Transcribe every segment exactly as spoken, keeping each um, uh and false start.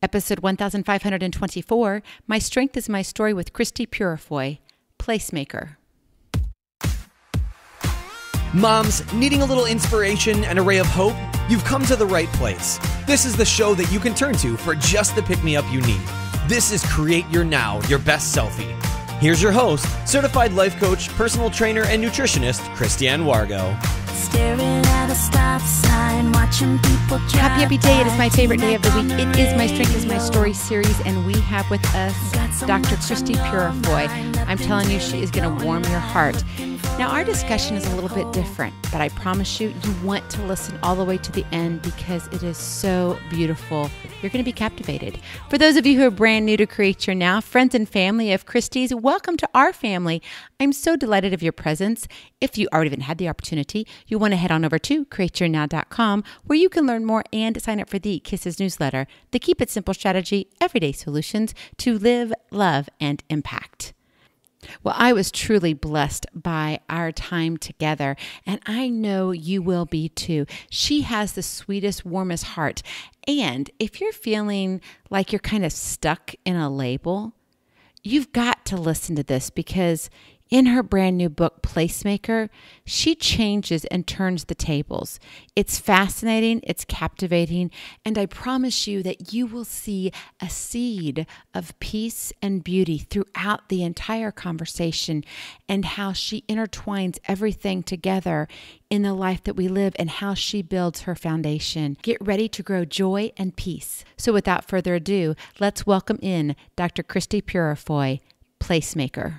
Episode one thousand five hundred twenty-four, My Strength is My Story with Christie Purifoy, Placemaker. Moms, needing a little inspiration and a ray of hope? You've come to the right place. This is the show that you can turn to for just the pick-me-up you need. This is Create Your Now, Your Best Selfie. Here's your host, certified life coach, personal trainer, and nutritionist, Christiane Wargo. Staring at a stop sign, watching people drive. Happy, happy day. It is my favorite day of the week. It is My Strength is My Story series, and we have with us Doctor Christie Purifoy. I'm telling you, she is going to warm your heart. Now, our discussion is a little bit different, but I promise you, you want to listen all the way to the end because it is so beautiful. You're going to be captivated. For those of you who are brand new to Create Your Now, friends and family of Christie's, welcome to our family. I'm so delighted of your presence. If you already haven't had the opportunity, you want to head on over to create your now dot com where you can learn more and sign up for the Kisses newsletter, the Keep It Simple strategy, everyday solutions to live, love, and impact. Well, I was truly blessed by our time together, and I know you will be too. She has the sweetest, warmest heart. And if you're feeling like you're kind of stuck in a label, you've got to listen to this because in her brand new book, Placemaker, she changes and turns the tables. It's fascinating, it's captivating, and I promise you that you will see a seed of peace and beauty throughout the entire conversation and how she intertwines everything together in the life that we live and how she builds her foundation. Get ready to grow joy and peace. So without further ado, let's welcome in Doctor Christie Purifoy, Placemaker.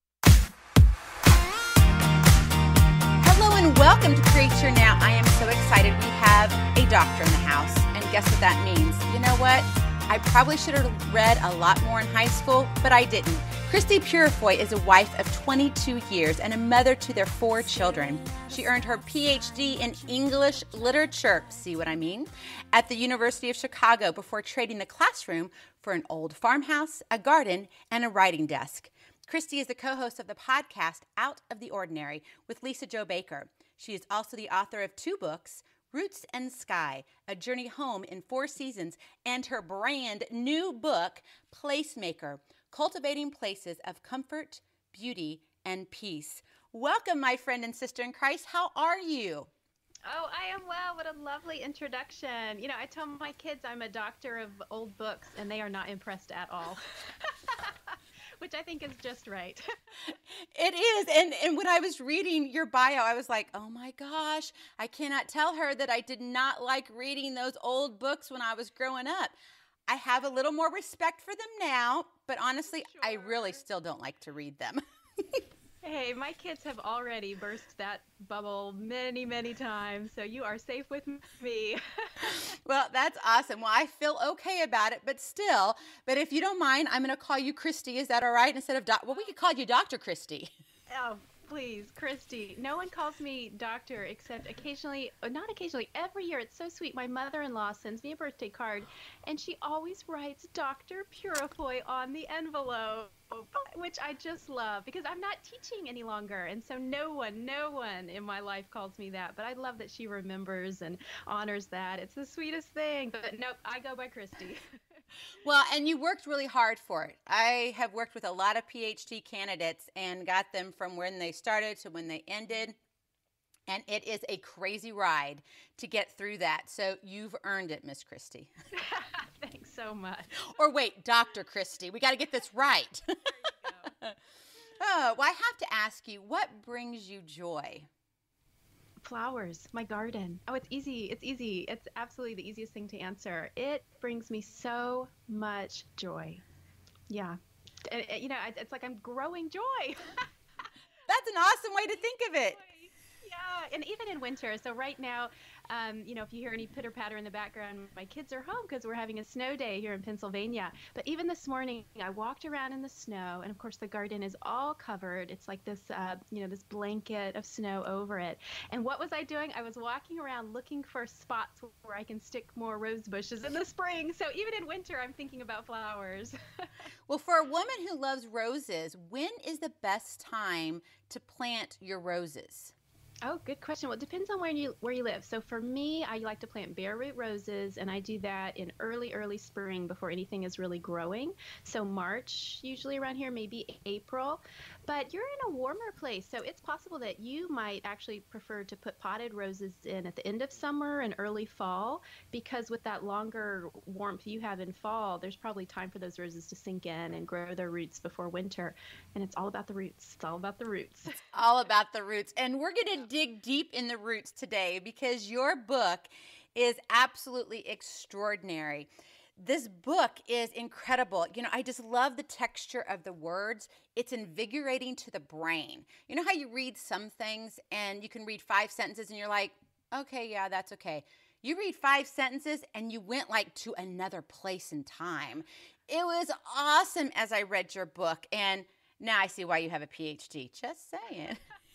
And welcome to Create Your Now. I am so excited. We have a doctor in the house. And guess what that means? You know what? I probably should have read a lot more in high school, but I didn't. Christie Purifoy is a wife of twenty-two years and a mother to their four children. She earned her P H D in English literature, see what I mean, at the University of Chicago before trading the classroom for an old farmhouse, a garden, and a writing desk. Christie is the co-host of the podcast Out of the Ordinary with Lisa Jo Baker. She is also the author of two books, Roots and Sky, A Journey Home in Four Seasons, and her brand new book, Placemaker, Cultivating Places of Comfort, Beauty, and Peace. Welcome, my friend and sister in Christ. How are you? Oh, I am well. What a lovely introduction. You know, I tell my kids I'm a doctor of old books, and they are not impressed at all. Which I think is just right. It is. And and when I was reading your bio, I was like, oh my gosh, I cannot tell her that I did not like reading those old books when I was growing up. I have a little more respect for them now, but honestly, sure. I really still don't like to read them. Hey, my kids have already burst that bubble many, many times, so you are safe with me. Well, that's awesome. Well, I feel okay about it, but still, but if you don't mind, I'm going to call you Christie. Is that all right? Instead of, doc- well, we could call you Doctor Christie. Oh, please, Christie. No one calls me doctor except occasionally, not occasionally, every year. It's so sweet. My mother-in-law sends me a birthday card, and she always writes Doctor Purifoy on the envelope, which I just love because I'm not teaching any longer. And so no one, no one in my life calls me that. But I love that she remembers and honors that. It's the sweetest thing. But nope, I go by Christie. Well, and you worked really hard for it. I have worked with a lot of P H D candidates and got them from when they started to when they ended. And it is a crazy ride to get through that. So you've earned it, Miss Christie. Thanks so much. Or wait, Doctor Christie. We got to get this right. There you go. Oh, well, I have to ask you, what brings you joy? Flowers, my garden. Oh, it's easy. It's easy. It's absolutely the easiest thing to answer. It brings me so much joy. Yeah. And, and, you know, it's like I'm growing joy. That's an awesome way to think of it. Yeah, and even in winter. So right now, um, you know, if you hear any pitter patter in the background, my kids are home because we're having a snow day here in Pennsylvania. But even this morning, I walked around in the snow, and of course, the garden is all covered. It's like this, uh, you know, this blanket of snow over it. And what was I doing? I was walking around looking for spots where I can stick more rose bushes in the spring. So even in winter, I'm thinking about flowers. Well, for a woman who loves roses, when is the best time to plant your roses? Oh, good question. Well, it depends on where you where you live. So for me, I like to plant bare root roses, and I do that in early, early spring before anything is really growing. So March, usually around here, maybe April. But you're in a warmer place, so it's possible that you might actually prefer to put potted roses in at the end of summer and early fall, because with that longer warmth you have in fall, there's probably time for those roses to sink in and grow their roots before winter. And it's all about the roots. It's all about the roots. All about the roots. And we're going to dig deep in the roots today because your book is absolutely extraordinary. This book is incredible. You know, I just love the texture of the words. It's invigorating to the brain. You know how you read some things and you can read five sentences and you're like, okay, yeah, that's okay. You read five sentences and you went like to another place in time. It was awesome as I read your book, and now I see why you have a P H D. Just saying.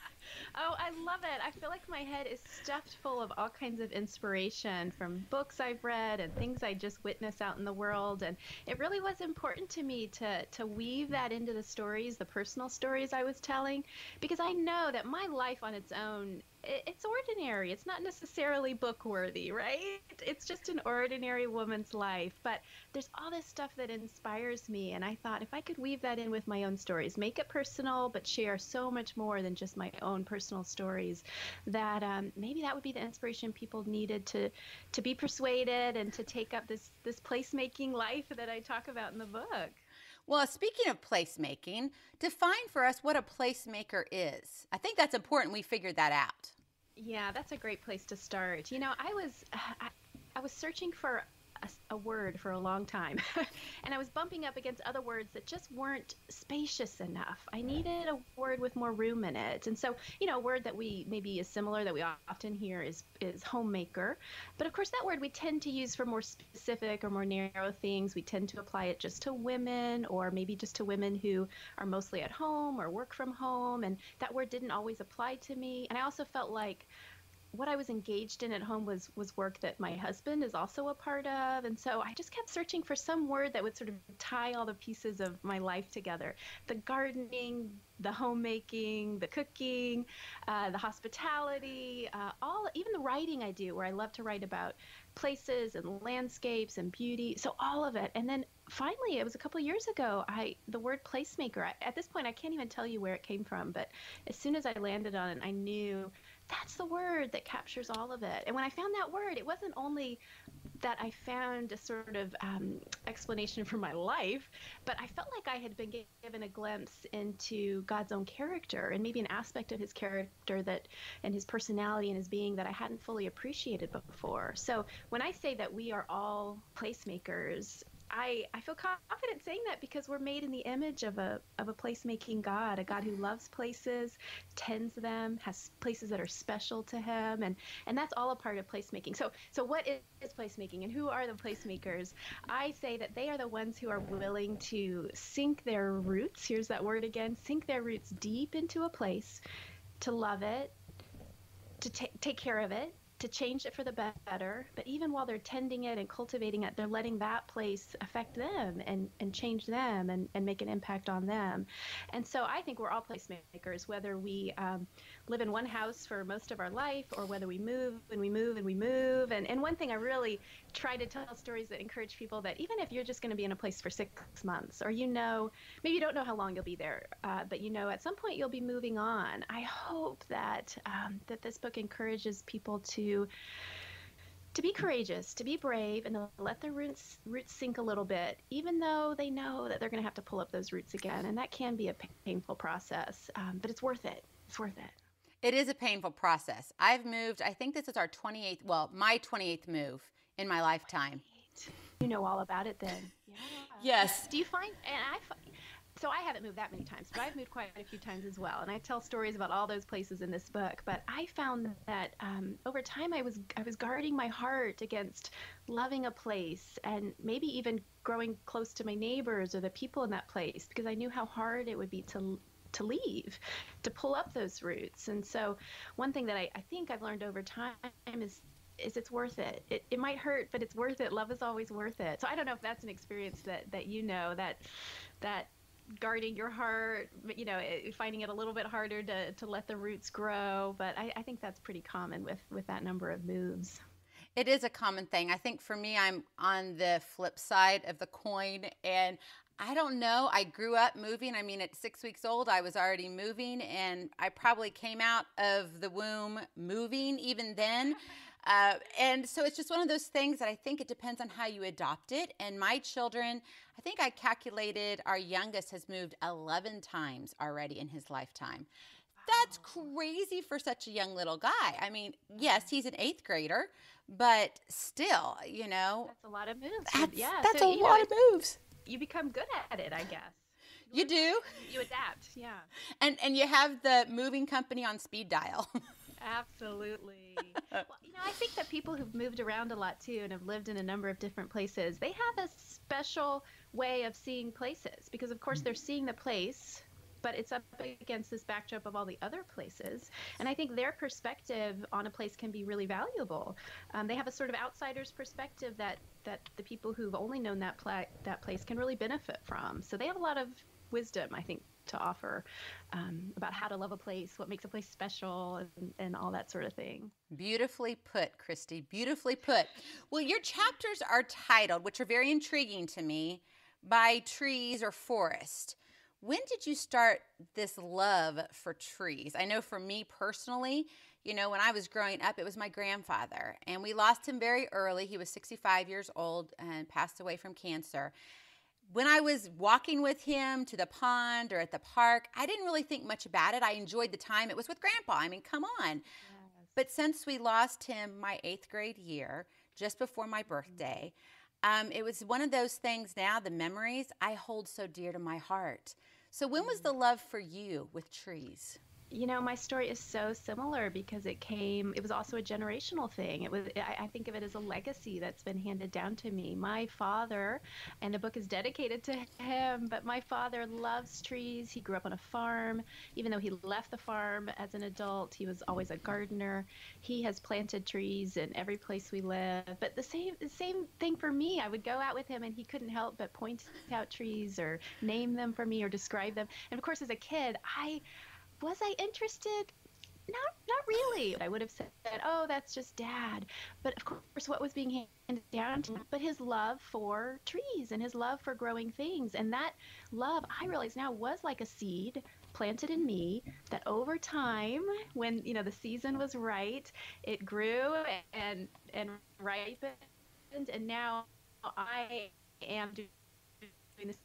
Oh, I love it. I feel like my head is stuffed full of all kinds of inspiration from books I've read and things I just witness out in the world. And it really was important to me to to weave that into the stories, the personal stories I was telling, because I know that my life on its own, it's ordinary. It's not necessarily book worthy, right? It's just an ordinary woman's life. But there's all this stuff that inspires me. And I thought if I could weave that in with my own stories, make it personal, but share so much more than just my own personal stories, that um, maybe that would be the inspiration people needed to to be persuaded and to take up this, this placemaking life that I talk about in the book. Well, speaking of placemaking, define for us what a placemaker is. I think that's important we figured that out. Yeah, that's a great place to start. You know, I was I, I was searching for a, a word for a long time, and I was bumping up against other words that just weren't spacious enough. I needed a word with more room in it. And so, you know, a word that we maybe is similar that we often hear is is homemaker. But of course, that word we tend to use for more specific or more narrow things. We tend to apply it just to women, or maybe just to women who are mostly at home or work from home. And that word didn't always apply to me. And I also felt like what I was engaged in at home was was work that my husband is also a part of. And so I just kept searching for some word that would sort of tie all the pieces of my life together. The gardening, the homemaking, the cooking, uh, the hospitality, uh, all, even the writing I do, where I love to write about places and landscapes and beauty. So all of it. And then finally, it was a couple of years ago, I the word placemaker, I, at this point, I can't even tell you where it came from. But as soon as I landed on it, I knew that's the word that captures all of it. And when I found that word, it wasn't only that I found a sort of um, explanation for my life, but I felt like I had been given a glimpse into God's own character, and maybe an aspect of his character that, and his personality and his being, that I hadn't fully appreciated before. So when I say that we are all placemakers, I, I feel confident saying that because we're made in the image of a of a placemaking God, a God who loves places, tends them, has places that are special to him, and and that's all a part of placemaking. So so what is, is placemaking, and who are the placemakers? I say that they are the ones who are willing to sink their roots, here's that word again, sink their roots deep into a place, to love it, to ta- take care of it, to change it for the better. But even while they're tending it and cultivating it, they're letting that place affect them and, and change them and, and make an impact on them. And so I think we're all placemakers, whether we um, live in one house for most of our life, or whether we move and we move and we move. And, and one thing I really try to tell stories that encourage people, that even if you're just going to be in a place for six months, or you know, maybe you don't know how long you'll be there, uh, but you know at some point you'll be moving on. I hope that um, that this book encourages people to to be courageous, to be brave, and to let their roots roots sink a little bit, even though they know that they're going to have to pull up those roots again. And that can be a painful process, um, but it's worth it. It's worth it. It is a painful process. I've moved, I think this is our twenty-eighth, well, my twenty-eighth move in my lifetime. Wait. You know all about it then. Yeah. Yes. Do you find, and I find, so I haven't moved that many times, but I've moved quite a few times as well. And I tell stories about all those places in this book. But I found that um, over time I was I was guarding my heart against loving a place, and maybe even growing close to my neighbors or the people in that place, because I knew how hard it would be to to leave, to pull up those roots. And so one thing that I, I think I've learned over time is is it's worth it. it. It might hurt, but it's worth it. Love is always worth it. So I don't know if that's an experience that, that you know, that that guarding your heart, you know, finding it a little bit harder to, to let the roots grow. But I, I think that's pretty common with, with that number of moves. It is a common thing. I think for me, I'm on the flip side of the coin, and I don't know. I grew up moving. I mean, at six weeks old, I was already moving, and I probably came out of the womb moving even then. Uh, and so it's just one of those things that I think it depends on how you adopt it. And my children, I think I calculated our youngest has moved eleven times already in his lifetime. That's crazy for such a young little guy. I mean, yes, he's an eighth grader, but still, you know. That's a lot of moves. That's, yeah, that's so, a lot know, of moves. You become good at it, I guess. You do. You adapt, yeah. And and you have the moving company on speed dial. Absolutely. Well, you know, I think that people who've moved around a lot too and have lived in a number of different places, they have a special way of seeing places because, of course, they're seeing the place, but it's up against this backdrop of all the other places. And I think their perspective on a place can be really valuable. Um, they have a sort of outsider's perspective that, that the people who've only known that, pla- that place can really benefit from. So they have a lot of wisdom, I think, to offer um, about how to love a place, what makes a place special, and, and all that sort of thing. Beautifully put, Christy. Beautifully put. Well, your chapters are titled, which are very intriguing to me, by trees or forest. When did you start this love for trees? I know for me personally, you know, when I was growing up, it was my grandfather, and we lost him very early. He was sixty-five years old and passed away from cancer. When I was walking with him to the pond or at the park, I didn't really think much about it. I enjoyed the time. It was with Grandpa. I mean, come on. Yes. But since we lost him my eighth grade year, just before my birthday, um, it was one of those things now, the memories I hold so dear to my heart. So when was the love for you with trees? You know, my story is so similar because it came, it was also a generational thing. It was, I, I think of it as a legacy that's been handed down to me. My father, and the book is dedicated to him, but my father loves trees. He grew up on a farm. Even though he left the farm as an adult, he was always a gardener. He has planted trees in every place we live. But the same, the same thing for me. I would go out with him and he couldn't help but point out trees or name them for me or describe them. And of course, as a kid, I... Was I interested? Not, not really. I would have said, oh, that's just Dad. But of course, what was being handed down to him? But his love for trees and his love for growing things. And that love, I realize now, was like a seed planted in me that over time, when, you know, the season was right, it grew and, and ripened. And now I am doing this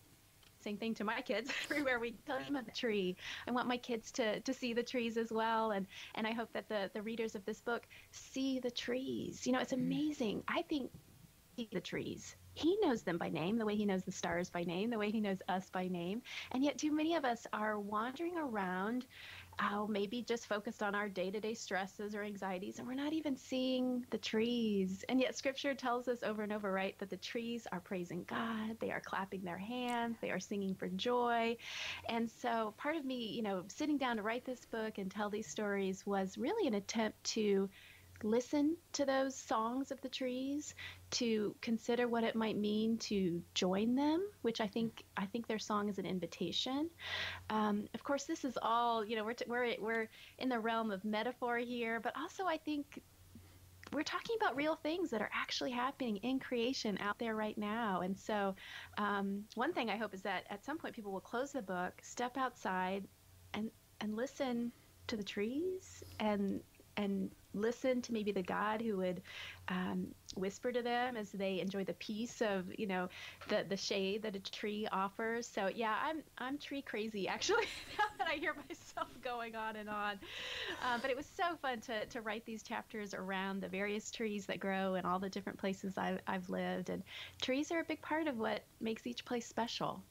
same thing to my kids everywhere we climb a tree. I want my kids to to see the trees as well, and and I hope that the the readers of this book see the trees. You know, it's amazing. I think the trees, he knows them by name, the way he knows the stars by name, the way he knows us by name, and yet too many of us are wandering around, oh, maybe just focused on our day-to-day stresses or anxieties, and we're not even seeing the trees. And yet Scripture tells us over and over, right, that the trees are praising God, they are clapping their hands, they are singing for joy. And so part of me, you know, sitting down to write this book and tell these stories was really an attempt to listen to those songs of the trees, to consider what it might mean to join them, which I think I think their song is an invitation. Um, of course, this is all, you know, we're, t- we're we're in the realm of metaphor here, but also I think we're talking about real things that are actually happening in creation out there right now. And so um, one thing I hope is that at some point people will close the book, step outside, and and listen to the trees and and listen to maybe the God who would um, whisper to them as they enjoy the peace of, you know, the the shade that a tree offers. So yeah, I'm I'm tree crazy actually, now that I hear myself going on and on. Uh, but it was so fun to to write these chapters around the various trees that grow in all the different places I've, I've lived. And trees are a big part of what makes each place special.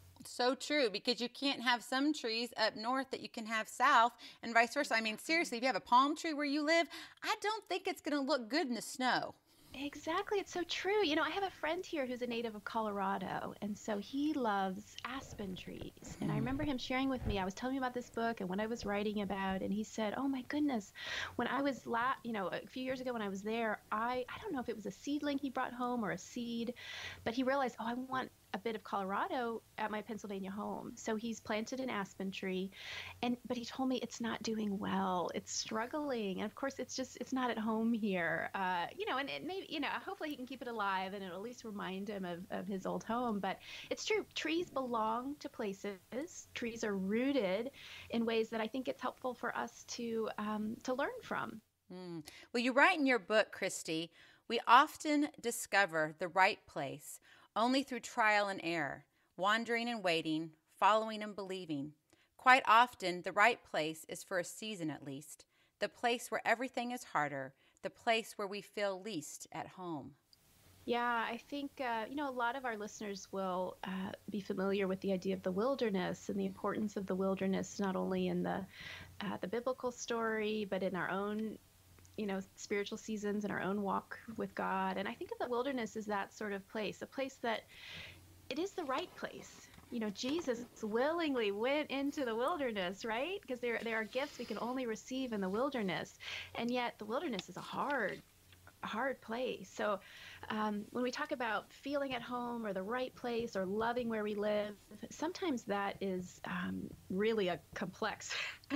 So true, because you can't have some trees up north that you can have south and vice versa. I mean, seriously, if you have a palm tree where you live, I don't think it's going to look good in the snow. Exactly. It's so true. You know, I have a friend here who's a native of Colorado, and so he loves aspen trees. And I remember him sharing with me, I was telling him about this book and what I was writing about, and he said, "Oh my goodness, when I was la you know, a few years ago when I was there, I I don't know if it was a seedling he brought home or a seed, but he realized, oh, I want a bit of Colorado at my Pennsylvania home." So he's planted an aspen tree, and but he told me it's not doing well. It's struggling, and of course, it's just it's not at home here. Uh, you know, and it maybe you know, hopefully he can keep it alive, and it'll at least remind him of of his old home. But it's true. Trees belong to places. Trees are rooted in ways that I think it's helpful for us to um, to learn from. Mm. Well, you write in your book, Christie, we often discover the right place only through trial and error, wandering and waiting, following and believing. Quite often, the right place is for a season at least, the place where everything is harder, the place where we feel least at home. Yeah, I think, uh, you know, a lot of our listeners will uh, be familiar with the idea of the wilderness and the importance of the wilderness, not only in the uh, the biblical story, but in our own, you know, spiritual seasons and our own walk with God. And I think of the wilderness as that sort of place, a place that it is the right place. You know, Jesus willingly went into the wilderness, right? Because there, there are gifts we can only receive in the wilderness. And yet the wilderness is a hard, hard place. So um, when we talk about feeling at home or the right place or loving where we live, sometimes that is um, really a complex,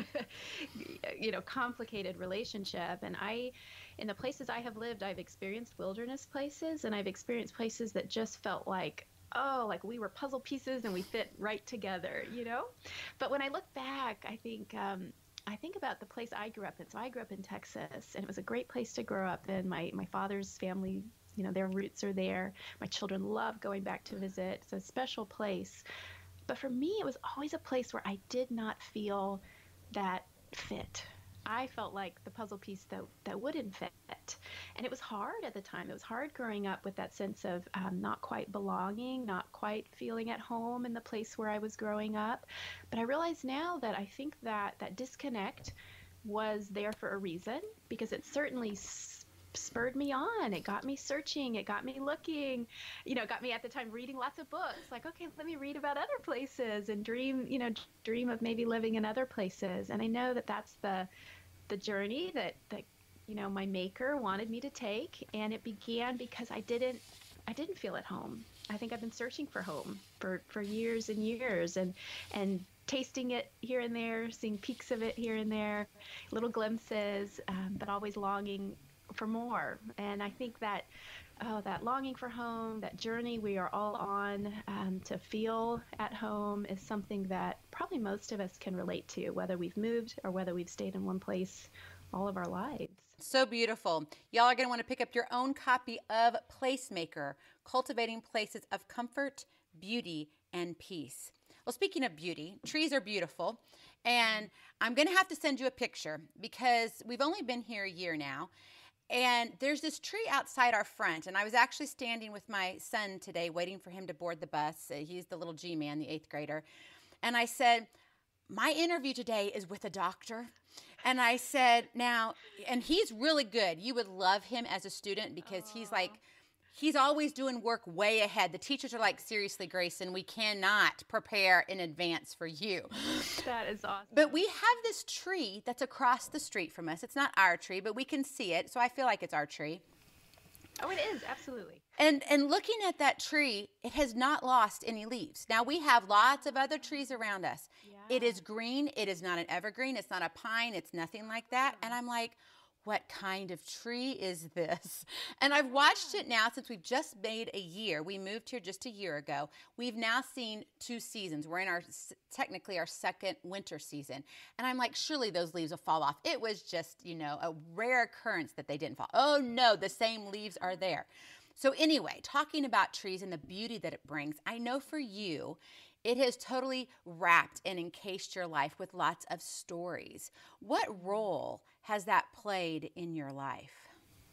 you know, complicated relationship. And I, in the places I have lived, I've experienced wilderness places, and I've experienced places that just felt like, oh, like we were puzzle pieces and we fit right together, you know? But when I look back, I think, um, I think about the place I grew up in. So I grew up in Texas, and it was a great place to grow up in. My my father's family, you know, their roots are there. My children love going back to visit. It's a special place. But for me, it was always a place where I did not feel that fit. I felt like the puzzle piece that, that wouldn't fit. And it was hard at the time. It was hard growing up with that sense of um, not quite belonging, not quite feeling at home in the place where I was growing up. But I realize now that I think that that disconnect was there for a reason, because it certainly s- spurred me on. It got me searching. It got me looking. You know, it got me at the time reading lots of books. Like, okay, let me read about other places and dream, you know, dream of maybe living in other places. And I know that that's the the journey that that you know my maker wanted me to take, and it began because I didn't I didn't feel at home. I think I've been searching for home for for years and years, and and tasting it here and there, seeing peaks of it here and there, little glimpses, um, but always longing for more. And I think that oh, that longing for home, that journey we are all on um, to feel at home, is something that probably most of us can relate to, whether we've moved or whether we've stayed in one place all of our lives. So beautiful. Y'all are going to want to pick up your own copy of Placemaker, Cultivating Places of Comfort, Beauty, and Peace. Well, speaking of beauty, trees are beautiful, and I'm going to have to send you a picture because we've only been here a year now. And there's this tree outside our front, and I was actually standing with my son today waiting for him to board the bus. He's the little G-man, the eighth grader. And I said, my interview today is with a doctor. And I said, now, and he's really good. You would love him as a student because Aww. he's like, he's always doing work way ahead. The teachers are like, seriously, Grayson, we cannot prepare in advance for you. That is awesome. But we have this tree that's across the street from us. It's not our tree, but we can see it. So I feel like it's our tree. Oh, it is. Absolutely. And and looking at that tree, it has not lost any leaves. Now, we have lots of other trees around us. Yeah. It is green. It is not an evergreen. It's not a pine. It's nothing like that. And I'm like, what kind of tree is this? And I've watched it now since we've just made a year. We moved here just a year ago. We've now seen two seasons. We're in our, technically our second winter season. And I'm like, surely those leaves will fall off. It was just, you know, a rare occurrence that they didn't fall. Oh no, the same leaves are there. So anyway, talking about trees and the beauty that it brings, I know for you, it has totally wrapped and encased your life with lots of stories. What role has that played in your life?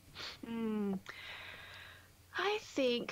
Mm, I think,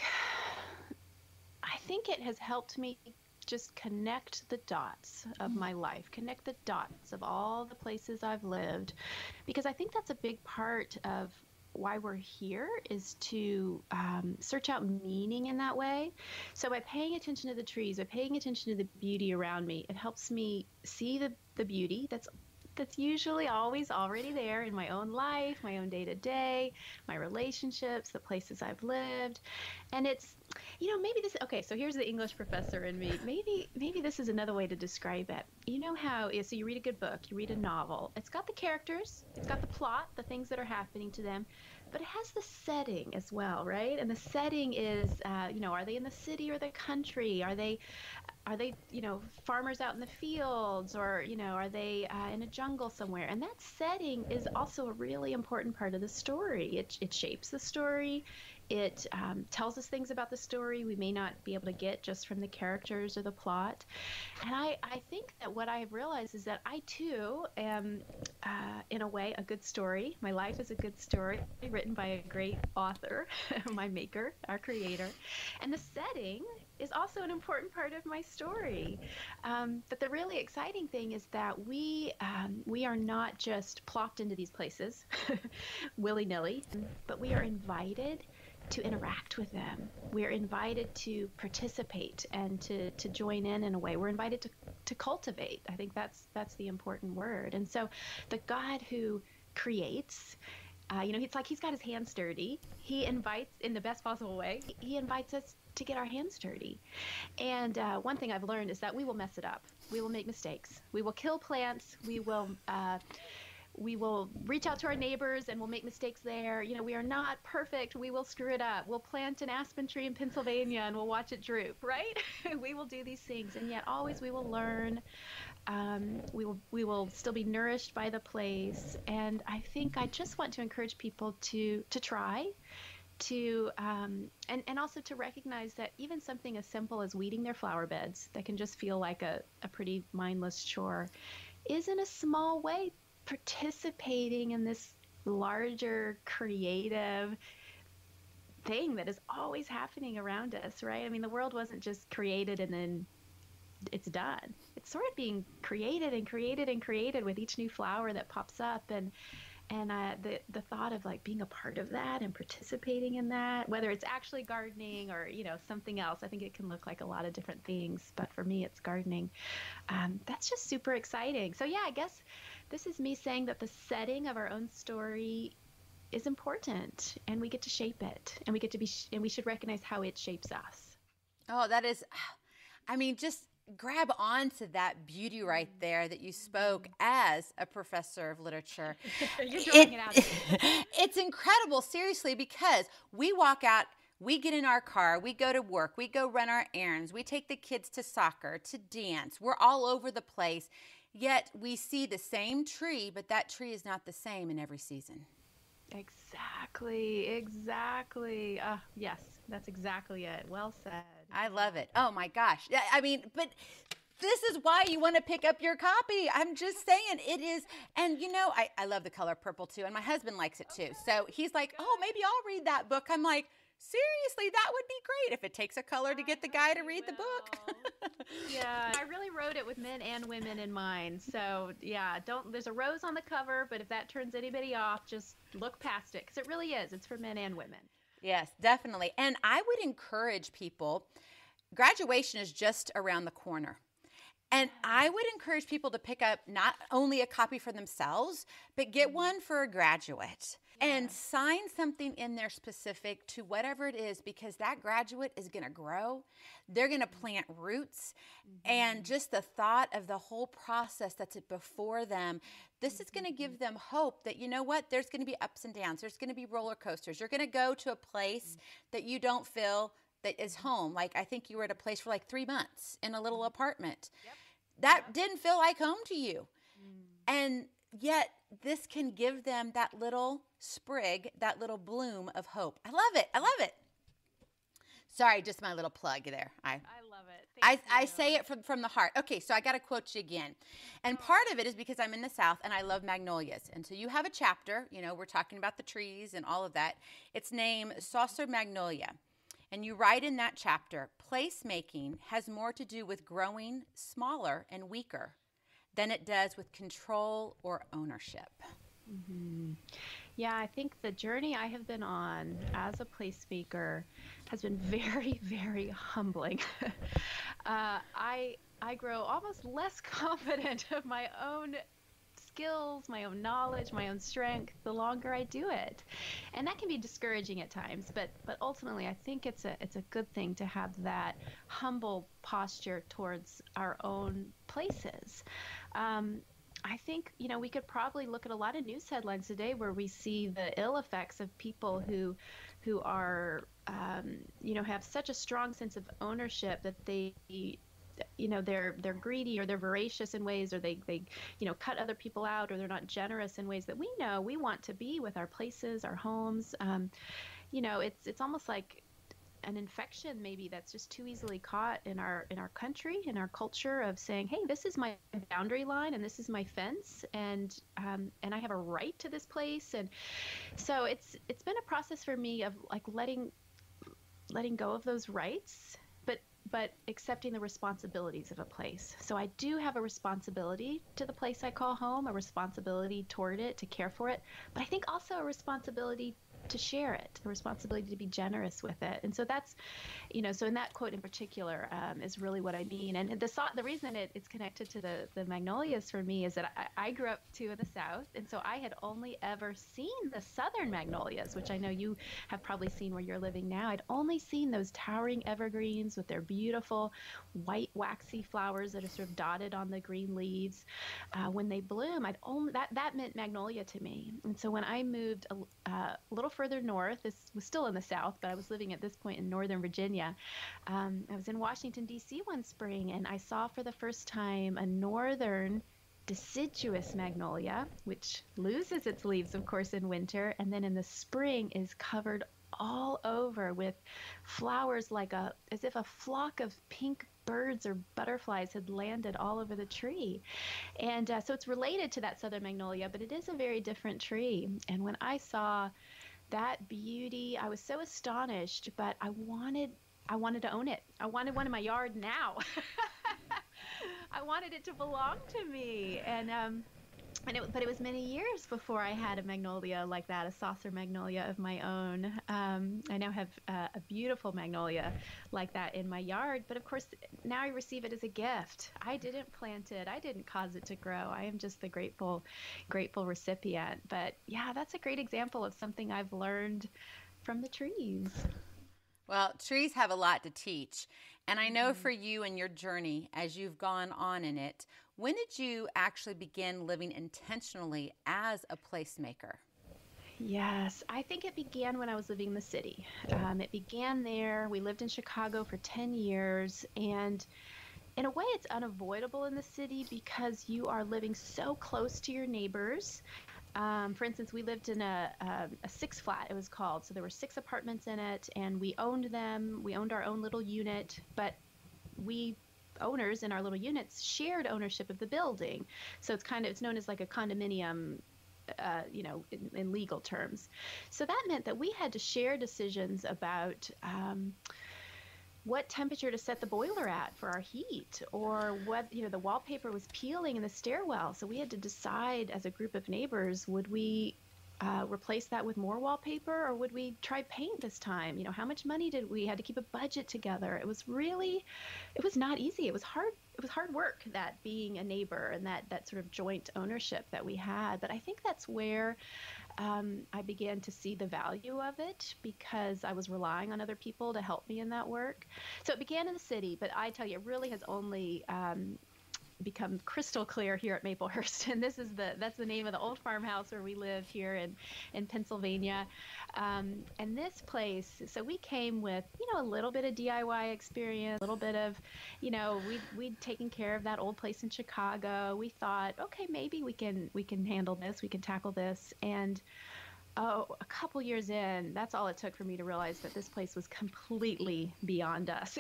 I think it has helped me just connect the dots of my life, connect the dots of all the places I've lived, because I think that's a big part of why we're here is to um, search out meaning in that way. So by paying attention to the trees, by paying attention to the beauty around me, it helps me see the, the beauty that's that's usually always already there in my own life, my own day-to-day, my relationships, the places I've lived. And it's, you know, maybe this, okay, so here's the English professor in me. Maybe maybe this is another way to describe it. You know how, so you read a good book, you read a novel. It's got the characters, it's got the plot, the things that are happening to them, but it has the setting as well, right? And the setting is, uh, you know, are they in the city or the country? Are they, are they, you know, farmers out in the fields, or, you know, are they uh, in a jungle somewhere? And that setting is also a really important part of the story. It, it shapes the story. It um, tells us things about the story we may not be able to get just from the characters or the plot. And I, I think that what I've realized is that I, too, am, uh, in a way, a good story. My life is a good story written by a great author, my maker, our creator. And the setting is also an important part of my story. Um, but the really exciting thing is that we, um, we are not just plopped into these places willy-nilly, but we are invited to interact with them. We're invited to participate and to, to join in in a way. We're invited to, to cultivate. I think that's that's the important word. And so the God who creates, uh, you know, it's like he's got his hands dirty. He invites, in the best possible way, he invites us to get our hands dirty. And uh, one thing I've learned is that we will mess it up. We will make mistakes. We will kill plants. We will uh, we will reach out to our neighbors and we'll make mistakes there. You know, we are not perfect. We will screw it up. We'll plant an aspen tree in Pennsylvania and we'll watch it droop, right? We will do these things, and yet always we will learn. Um, we will we will still be nourished by the place. And I think I just want to encourage people to to try, to um, and, and also to recognize that even something as simple as weeding their flower beds, that can just feel like a, a pretty mindless chore, is in a small way participating in this larger creative thing that is always happening around us, right? I mean, the world wasn't just created and then it's done. It's sort of being created and created and created with each new flower that pops up. And and uh, the the thought of like being a part of that and participating in that, whether it's actually gardening or, you know, something else, I think it can look like a lot of different things. But for me, it's gardening. Um, that's just super exciting. So yeah, I guess this is me saying that the setting of our own story is important, and we get to shape it, and we get to be, sh- and we should recognize how it shapes us. Oh, that is, I mean, just grab onto that beauty right there that you spoke as a professor of literature. You're drawing it, it out. It's incredible, seriously, because we walk out, we get in our car, we go to work, we go run our errands, we take the kids to soccer, to dance. We're all over the place. Yet we see the same tree, but that tree is not the same in every season. Exactly, exactly. Uh, yes, that's exactly it. Well said. I love it. Oh my gosh. I mean, but this is why you want to pick up your copy. I'm just saying it is. And you know, I, I love the color purple too. And my husband likes it too. So he's like, oh, maybe I'll read that book. I'm like, seriously, that would be great if it takes a color to get the guy to read the book. Yeah, I really wrote it with men and women in mind. So yeah, don't, there's a rose on the cover, but if that turns anybody off, just look past it, because it really is. It's for men and women. Yes, definitely. And I would encourage people, graduation is just around the corner. And I would encourage people to pick up not only a copy for themselves, but get one for a graduate. Yeah. And sign something in there specific to whatever it is, because that graduate is going to grow. They're going to plant roots. Mm-hmm. And just the thought of the whole process that's before them, this is going to give them hope that, you know what, there's going to be ups and downs. There's going to be roller coasters. You're going to go to a place that you don't feel that is home. Like, I think you were at a place for like three months in a little apartment. Yep. That yep. didn't feel like home to you. Mm. And yet this can give them that little sprig, that little bloom of hope. I love it. I love it. Sorry, just my little plug there. I, I love it. Thank I, you. I say it from, from the heart. Okay, so I got to quote you again. And part of it is because I'm in the South and I love magnolias. And so you have a chapter, you know, we're talking about the trees and all of that. It's named Saucer Magnolia. And you write in that chapter, placemaking has more to do with growing smaller and weaker than it does with control or ownership. Mm-hmm. Yeah, I think the journey I have been on as a placemaker has been very, very humbling. uh, I I grow almost less confident of my own skills, my own knowledge, my own strength the longer I do it. And that can be discouraging at times, but but ultimately I think it's a it's a good thing to have that humble posture towards our own places. Um, I think, you know, we could probably look at a lot of news headlines today where we see the ill effects of people who who are um, you know, have such a strong sense of ownership that they you know they're they're greedy or they're voracious in ways, or they they you know cut other people out, or they're not generous in ways that we know we want to be with our places, our homes. Um, you know it's it's almost like an infection maybe that's just too easily caught in our in our country, in our culture, of saying, hey, this is my boundary line and this is my fence, and um, and I have a right to this place. And so it's it's been a process for me of like letting letting go of those rights, but but accepting the responsibilities of a place. So I do have a responsibility to the place I call home, a responsibility toward it, to care for it, but I think also a responsibility to share it, a responsibility to be generous with it. And so that's, you know, so in that quote in particular um, is really what I mean. And the the reason it, it's connected to the, the magnolias for me is that I, I grew up too in the South. And so I had only ever seen the southern magnolias, which I know you have probably seen where you're living now. I'd only seen those towering evergreens with their beautiful white waxy flowers that are sort of dotted on the green leaves. Uh, when they bloom, I'd only, that, that meant magnolia to me. And so when I moved a, uh, a little further north, this was still in the South, but I was living at this point in Northern Virginia. Um, I was in Washington, D C one spring, and I saw for the first time a northern deciduous magnolia, which loses its leaves, of course, in winter, and then in the spring is covered all over with flowers, like a as if a flock of pink birds or butterflies had landed all over the tree. And uh, so it's related to that southern magnolia, but it is a very different tree. And when I saw that beauty, I was so astonished, but I wanted I wanted to own it. I wanted one in my yard now. I wanted it to belong to me. And um and it, but it was many years before I had a magnolia like that, a saucer magnolia of my own. Um, I now have uh, a beautiful magnolia like that in my yard, but of course now I receive it as a gift. I didn't plant it. I didn't cause it to grow. I am just the grateful, grateful recipient. But yeah, that's a great example of something I've learned from the trees. Well, trees have a lot to teach. And I know for you and your journey as you've gone on in it, when did you actually begin living intentionally as a placemaker? Yes, I think it began when I was living in the city. Um, it began there. We lived in Chicago for ten years, and in a way it's unavoidable in the city because you are living so close to your neighbors. Um, for instance, we lived in a, a, a six flat, it was called. So there were six apartments in it, and we owned them. We owned our own little unit, but we owners in our little units shared ownership of the building. So it's kind of, it's known as like a condominium, uh, you know, in, in legal terms. So that meant that we had to share decisions about um, what temperature to set the boiler at for our heat, or what, you know, the wallpaper was peeling in the stairwell. So we had to decide as a group of neighbors, would we uh, replace that with more wallpaper, or would we try paint this time? You know, how much money did we had to keep a budget together? It was really, it was not easy. It was hard. It was hard work, that being a neighbor and that, that sort of joint ownership that we had. But I think that's where um, I began to see the value of it, because I was relying on other people to help me in that work. So it began in the city, but I tell you, it really has only um, become crystal clear here at Maplehurst. And this is the, that's the name of the old farmhouse where we live here in, in Pennsylvania. Um, and this place, so we came with, you know, a little bit of D I Y experience, a little bit of, you know, we we'd taken care of that old place in Chicago. We thought, okay, maybe we can, we can handle this, we can tackle this. And oh, a couple years in, that's all it took for me to realize that this place was completely beyond us.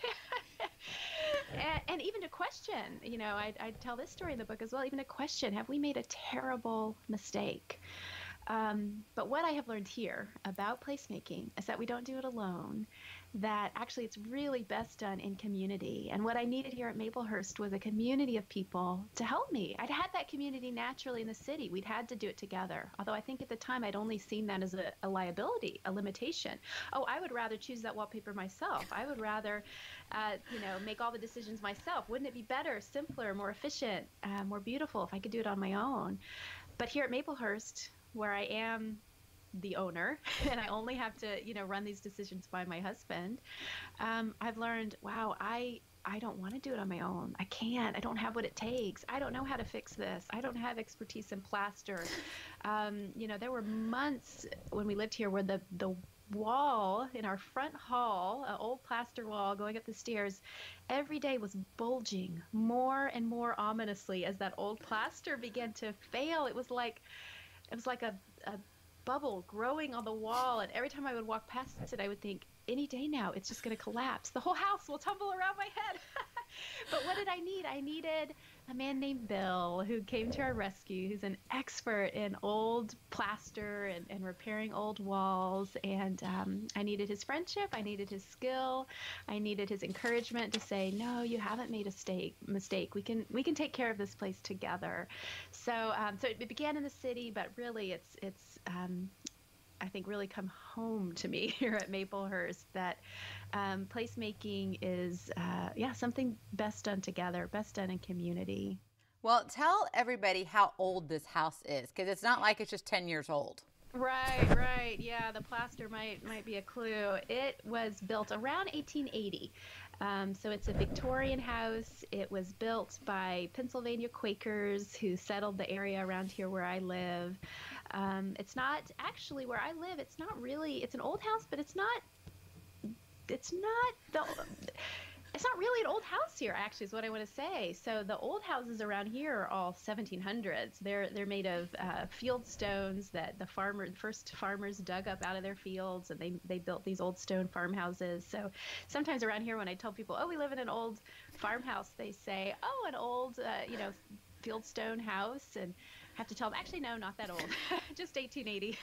And, and even to question, you know, I, I tell this story in the book as well, even to question, have we made a terrible mistake? Um, but what I have learned here about placemaking is that we don't do it alone, that actually it's really best done in community. And what I needed here at Maplehurst was a community of people to help me. I'd had that community naturally in the city. We'd had to do it together. Although I think at the time I'd only seen that as a, a liability, a limitation. Oh, I would rather choose that wallpaper myself. I would rather, uh, you know, make all the decisions myself. Wouldn't it be better, simpler, more efficient, uh, more beautiful if I could do it on my own? But here at Maplehurst, where I am the owner and I only have to, you know, run these decisions by my husband, um, I've learned, wow, I I don't want to do it on my own. I can't. I don't have what it takes. I don't know how to fix this. I don't have expertise in plaster. Um, you know, there were months when we lived here where the the wall in our front hall, an old plaster wall going up the stairs, every day was bulging more and more ominously as that old plaster began to fail. It was like it was like a, a bubble growing on the wall, and every time I would walk past it, I would think, any day now, it's just going to collapse. The whole house will tumble around my head. But what did I need? I needed a man named Bill who came to our rescue, who's an expert in old plaster and, and repairing old walls. And um, I needed his friendship. I needed his skill. I needed his encouragement to say, no, you haven't made a mistake. Mistake. We can we can take care of this place together. So um, so it began in the city, but really it's it's um, I think really come home to me here at Maplehurst that um, placemaking is, uh, yeah, something best done together, best done in community. Well, tell everybody how old this house is, because it's not like it's just ten years old. Right, right. Yeah, the plaster might might be a clue. It was built around eighteen eighty. Um, so it's a Victorian house. It was built by Pennsylvania Quakers who settled the area around here where I live. Um, it's not actually where I live. It's not really, it's an old house, but it's not, it's not the, it's not really an old house here, actually, is what I want to say. So the old houses around here are all seventeen hundreds. They're they're made of uh, field stones that the farmer, the first farmers dug up out of their fields, and they they built these old stone farmhouses. So sometimes around here, when I tell people, "Oh, we live in an old farmhouse," they say, "Oh, an old, uh, you know, field stone house," and I have to tell them, actually, no, not that old, just eighteen eighty.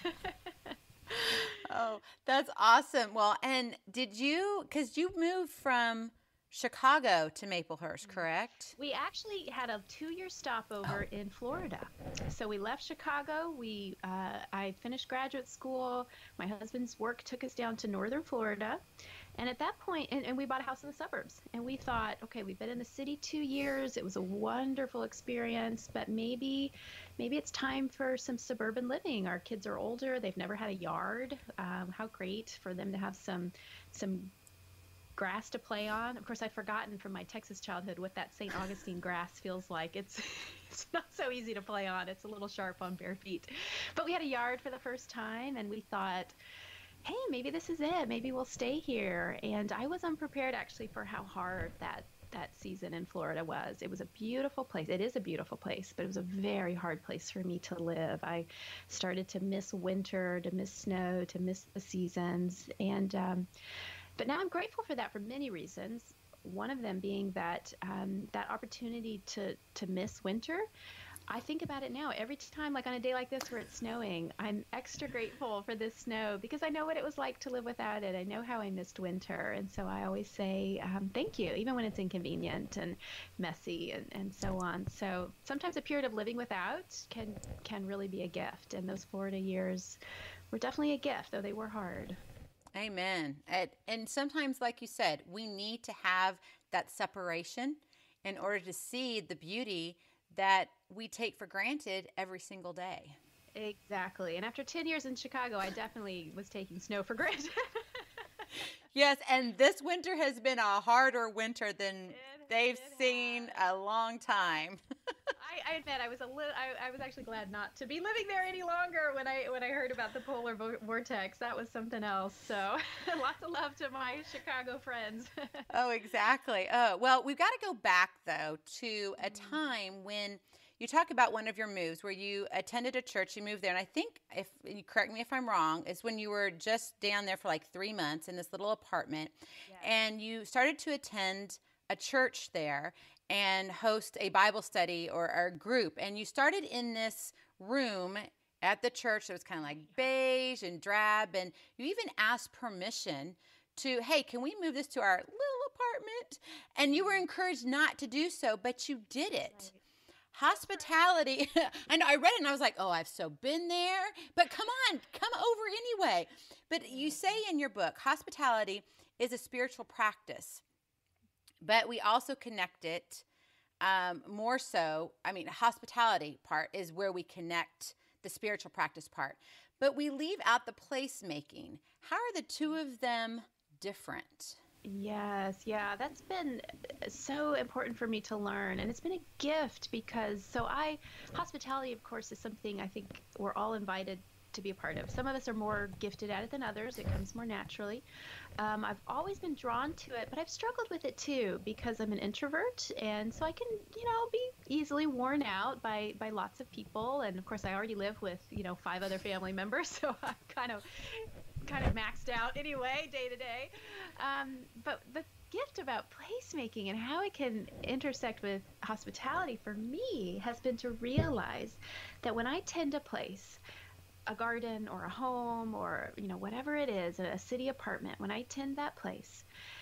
Oh, that's awesome. Well, and did you, because you moved from Chicago to Maplehurst, correct? We actually had a two-year stopover oh. in Florida. So we left Chicago. We, uh, I finished graduate school. My husband's work took us down to northern Florida. And at that point, and, and we bought a house in the suburbs. And we thought, okay, we've been in the city two years. It was a wonderful experience, but maybe, maybe it's time for some suburban living. Our kids are older. They've never had a yard. Um, how great for them to have some, some grass to play on. Of course, I'd forgotten from my Texas childhood what that Saint Augustine grass feels like. It's it's not so easy to play on. It's a little sharp on bare feet. But we had a yard for the first time, and we thought, hey, maybe this is it. Maybe we'll stay here. And I was unprepared actually for how hard that that season in Florida was. It was a beautiful place. It is a beautiful place, but it was a very hard place for me to live. I started to miss winter, to miss snow, to miss the seasons. And um, but now I'm grateful for that for many reasons. One of them being that um, that opportunity to to miss winter. I think about it now every time, like on a day like this where it's snowing, I'm extra grateful for this snow because I know what it was like to live without it. I know how I missed winter. And so I always say um, thank you, even when it's inconvenient and messy and, and so on. So sometimes a period of living without can, can really be a gift. And those Florida years were definitely a gift, though they were hard. Amen. And, and sometimes, like you said, we need to have that separation in order to see the beauty that we take for granted every single day. Exactly. And after ten years in Chicago, I definitely was taking snow for granted. Yes, and this winter has been a harder winter than it, they've it seen has. a long time. I, I admit I was a little. I, I was actually glad not to be living there any longer when I when I heard about the polar vo- vortex. That was something else. So lots of love to my Chicago friends. Oh, exactly. Oh, well, we've got to go back though to a time when you talk about one of your moves where you attended a church, you moved there, and I think, if you correct me if I'm wrong, is when you were just down there for like three months in this little apartment, yes. And you started to attend a church there and host a Bible study or, or a group, and you started in this room at the church that was kind of like beige and drab, and you even asked permission to, hey, can we move this to our little apartment? And you were encouraged not to do so, but you did it. Right. Hospitality, I know I read it and I was like, oh, I've so been there, but come on, come over anyway. But you say in your book, hospitality is a spiritual practice, but we also connect it um, more so. I mean, hospitality part is where we connect the spiritual practice part, but we leave out the placemaking. How are the two of them different? Yes, yeah, that's been so important for me to learn. And it's been a gift because, so I, hospitality, of course, is something I think we're all invited to be a part of. Some of us are more gifted at it than others. It comes more naturally. Um, I've always been drawn to it, but I've struggled with it too because I'm an introvert. And so I can, you know, be easily worn out by, by lots of people. And of course, I already live with, you know, five other family members. So I'm kind of kind of maxed out anyway, day to day. Um, but the gift about placemaking and how it can intersect with hospitality for me has been to realize that when I tend a place, a garden or a home or, you know, whatever it is, a city apartment, when I tend that place,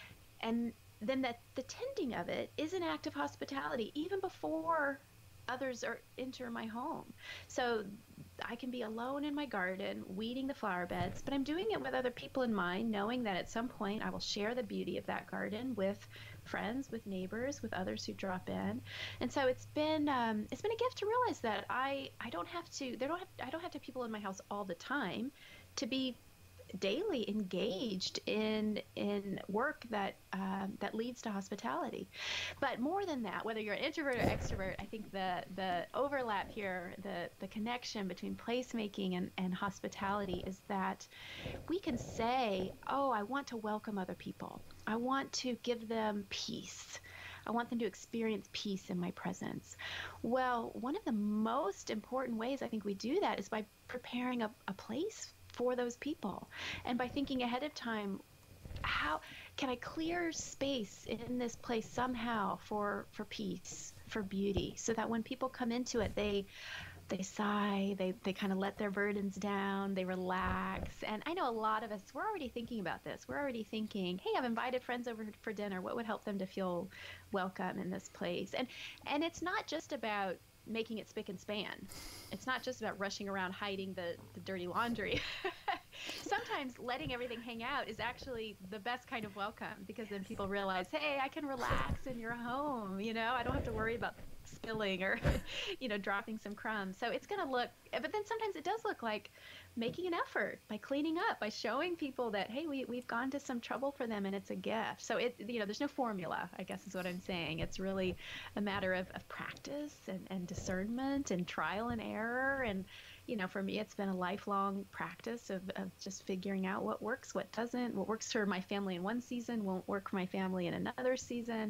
and then that the tending of it is an act of hospitality even before others are enter my home. So I can be alone in my garden, weeding the flower beds, but I'm doing it with other people in mind, knowing that at some point I will share the beauty of that garden with friends, with neighbors, with others who drop in. And so it's been um, it's been a gift to realize that I I don't have to there don't have I don't have to have people in my house all the time to be daily engaged in in work that um, that leads to hospitality. But more than that, whether you're an introvert or extrovert, I think the the overlap here, the the connection between placemaking and, and hospitality is that we can say, oh, I want to welcome other people. I want to give them peace. I want them to experience peace in my presence. Well, one of the most important ways I think we do that is by preparing a, a place for those people. And by thinking ahead of time, how can I clear space in this place somehow for for peace, for beauty, so that when people come into it, they they sigh, they, they kind of let their burdens down, they relax. And I know a lot of us, we're already thinking about this. We're already thinking, hey, I've invited friends over for dinner. What would help them to feel welcome in this place? And and it's not just about making it spick and span. It's not just about rushing around hiding the, the dirty laundry. Sometimes letting everything hang out is actually the best kind of welcome, because then people realize, hey, I can relax in your home. You know, I don't have to worry about spilling or, you know, dropping some crumbs. So it's going to look, but then sometimes it does look like making an effort by cleaning up, by showing people that, hey, we, we've gone to some trouble for them and it's a gift. So it, you know, there's no formula, I guess is what I'm saying. It's really a matter of, of practice and, and discernment and trial and error. And, you know, for me, it's been a lifelong practice of, of just figuring out what works, what doesn't, what works for my family in one season won't work for my family in another season.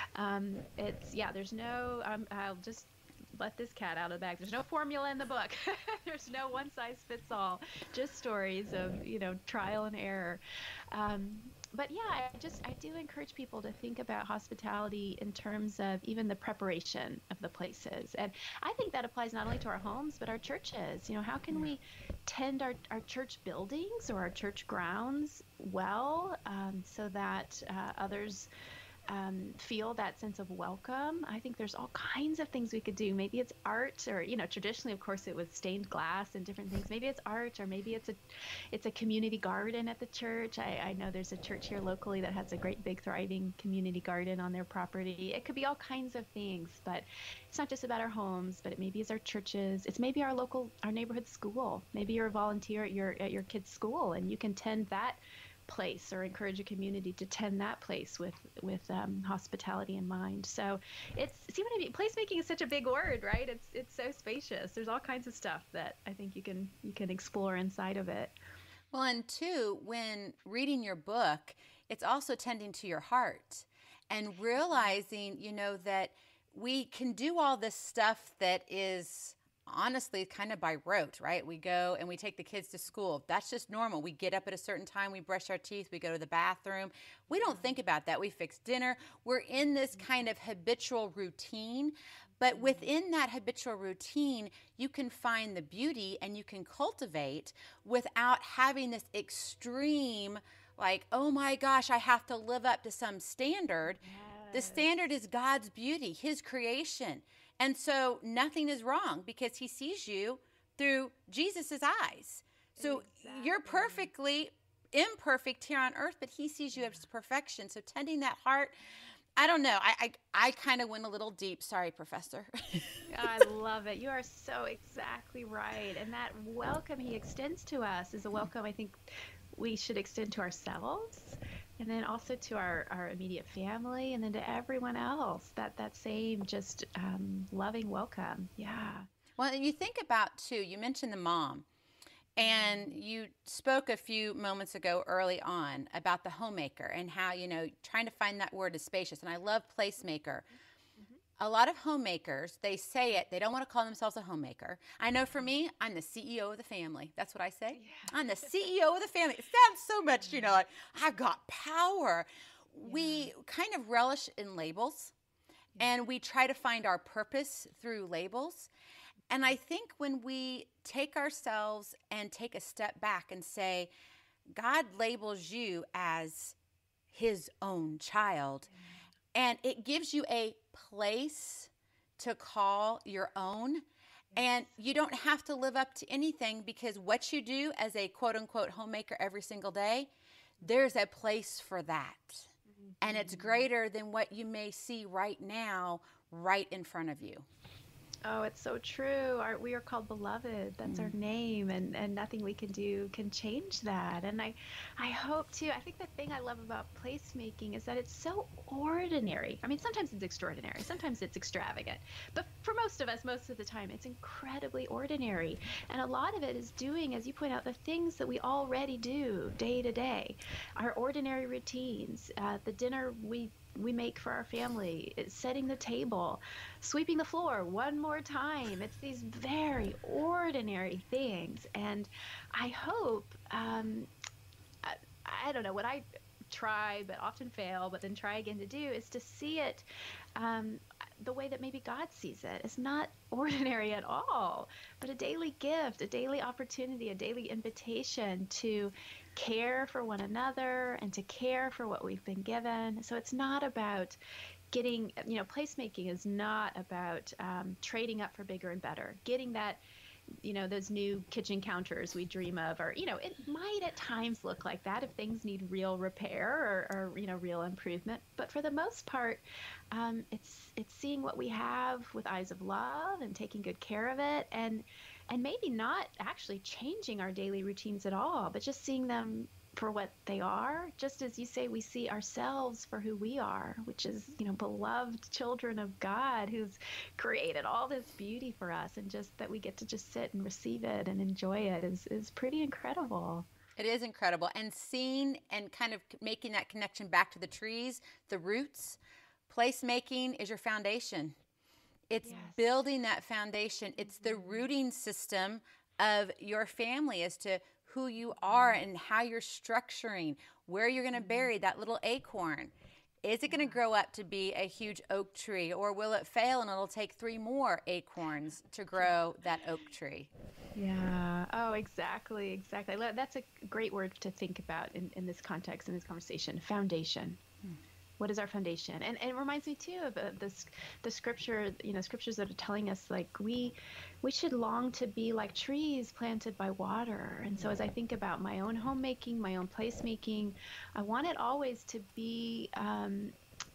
Um, it's, yeah, there's no, um, I'll just let this cat out of the bag. There's no formula in the book. There's no one size fits all, just stories of, you know, trial and error. Um, but yeah, I just, I do encourage people to think about hospitality in terms of even the preparation of the places. And I think that applies not only to our homes, but our churches. You know, how can we tend our, our church buildings or our church grounds well, um, so that uh, others Um, feel that sense of welcome? I think there's all kinds of things we could do. Maybe it's art, or, you know, traditionally, of course, it was stained glass and different things. Maybe it's art, or maybe it's a it's a community garden at the church. I, I know there's a church here locally that has a great big thriving community garden on their property. It could be all kinds of things, but it's not just about our homes, but it maybe is our churches. It's maybe our local, our neighborhood school. Maybe you're a volunteer at your at your kid's school and you can tend that place or encourage a community to tend that place with with um, hospitality in mind. So it's, see what I mean? Placemaking is such a big word, right? It's it's so spacious. There's all kinds of stuff that I think you can you can explore inside of it. Well, and two, when reading your book, it's also tending to your heart and realizing, you know, that we can do all this stuff that is honestly kind of by rote, right? We go and we take the kids to school. That's just normal. We get up at a certain time, we brush our teeth, we go to the bathroom. We don't think about that. We fix dinner. We're in this kind of habitual routine. But within that habitual routine, you can find the beauty and you can cultivate without having this extreme like, oh my gosh, I have to live up to some standard. Yes. The standard is God's beauty, his creation. And so nothing is wrong because he sees you through Jesus's eyes. So Exactly. you're perfectly imperfect here on earth, but he sees you as perfection. So tending that heart, I don't know. I I, I kind of went a little deep. Sorry, Professor. I love it. You are so exactly right. And that welcome he extends to us is a welcome I think we should extend to ourselves, and then also to our, our immediate family, and then to everyone else. That that same just um, loving welcome. Yeah. Well, and you think about, too, you mentioned the mom. And you spoke a few moments ago early on about the homemaker and how, you know, trying to find that word is spacious. And I love placemaker. Mm-hmm. A lot of homemakers, they say it, they don't want to call themselves a homemaker. I know for me, I'm the C E O of the family. That's what I say. Yeah. I'm the C E O of the family. It sounds so much, you know, like I've got power. Yeah. We kind of relish in labels, yeah. and we try to find our purpose through labels. And I think when we take ourselves and take a step back and say, God labels you as his own child, and it gives you a place to call your own, and you don't have to live up to anything, because what you do as a quote-unquote homemaker every single day, there's a place for that. Mm-hmm. And it's greater than what you may see right now, right in front of you. Oh, it's so true. Our, we are called beloved. That's mm. our name, and, and nothing we can do can change that. And I, I hope too, I think the thing I love about placemaking is that it's so ordinary. I mean, sometimes it's extraordinary, sometimes it's extravagant, but for most of us, most of the time, it's incredibly ordinary. And a lot of it is doing, as you point out, the things that we already do day to day, our ordinary routines, uh, the dinner we we make for our family, it's setting the table, sweeping the floor one more time. It's these very ordinary things. And I hope, um, I, I don't know, what I try but often fail, but then try again to do, is to see it um, the way that maybe God sees it. It's not ordinary at all, but a daily gift, a daily opportunity, a daily invitation to care for one another and to care for what we've been given. So it's not about getting, you know, placemaking is not about um, trading up for bigger and better, getting that, you know, those new kitchen counters we dream of, or, you know, it might at times look like that if things need real repair or, or you know, real improvement. But for the most part, um, it's it's seeing what we have with eyes of love and taking good care of it, and and maybe not actually changing our daily routines at all, but just seeing them for what they are. Just as you say, we see ourselves for who we are, which is, you know, beloved children of God who's created all this beauty for us, and just that we get to just sit and receive it and enjoy it is, is pretty incredible. It is incredible. And seeing and kind of making that connection back to the trees, the roots, placemaking is your foundation. It's yes. building that foundation. It's the rooting system of your family as to who you are and how you're structuring, where you're going to bury that little acorn. Is it going to grow up to be a huge oak tree, or will it fail and it'll take three more acorns to grow that oak tree? Yeah. Oh, exactly. Exactly. That's a great word to think about in, in this context, in this conversation. Foundation. Hmm. What is our foundation? And, and it reminds me too of uh, this, the scripture, you know, scriptures that are telling us like we, we should long to be like trees planted by water. And so as I think about my own homemaking, my own placemaking, I want it always to be um,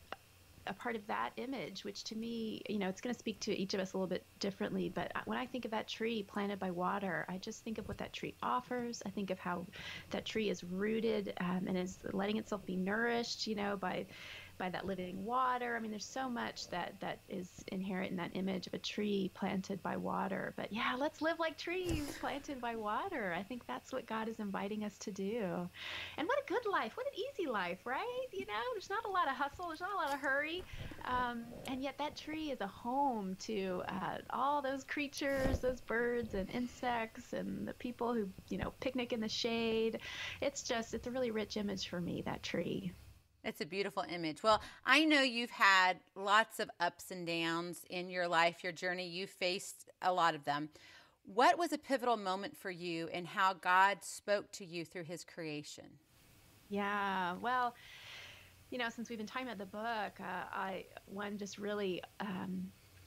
a part of that image, which to me, you know, it's going to speak to each of us a little bit differently. But when I think of that tree planted by water, I just think of what that tree offers. I think of how that tree is rooted um, and is letting itself be nourished, you know, by by that living water. I mean, there's so much that that is inherent in that image of a tree planted by water. But yeah, let's live like trees planted by water. I think that's what God is inviting us to do. And what a good life, what an easy life, right? You know, there's not a lot of hustle, there's not a lot of hurry. Um, and yet that tree is a home to uh, all those creatures, those birds and insects and the people who, you know, picnic in the shade. It's just, it's a really rich image for me, that tree. It's a beautiful image. Well, I know you've had lots of ups and downs in your life, your journey. You faced a lot of them. What was a pivotal moment for you in how God spoke to you through his creation? Yeah. Well, you know, since we've been talking about the book, uh, I one just really um,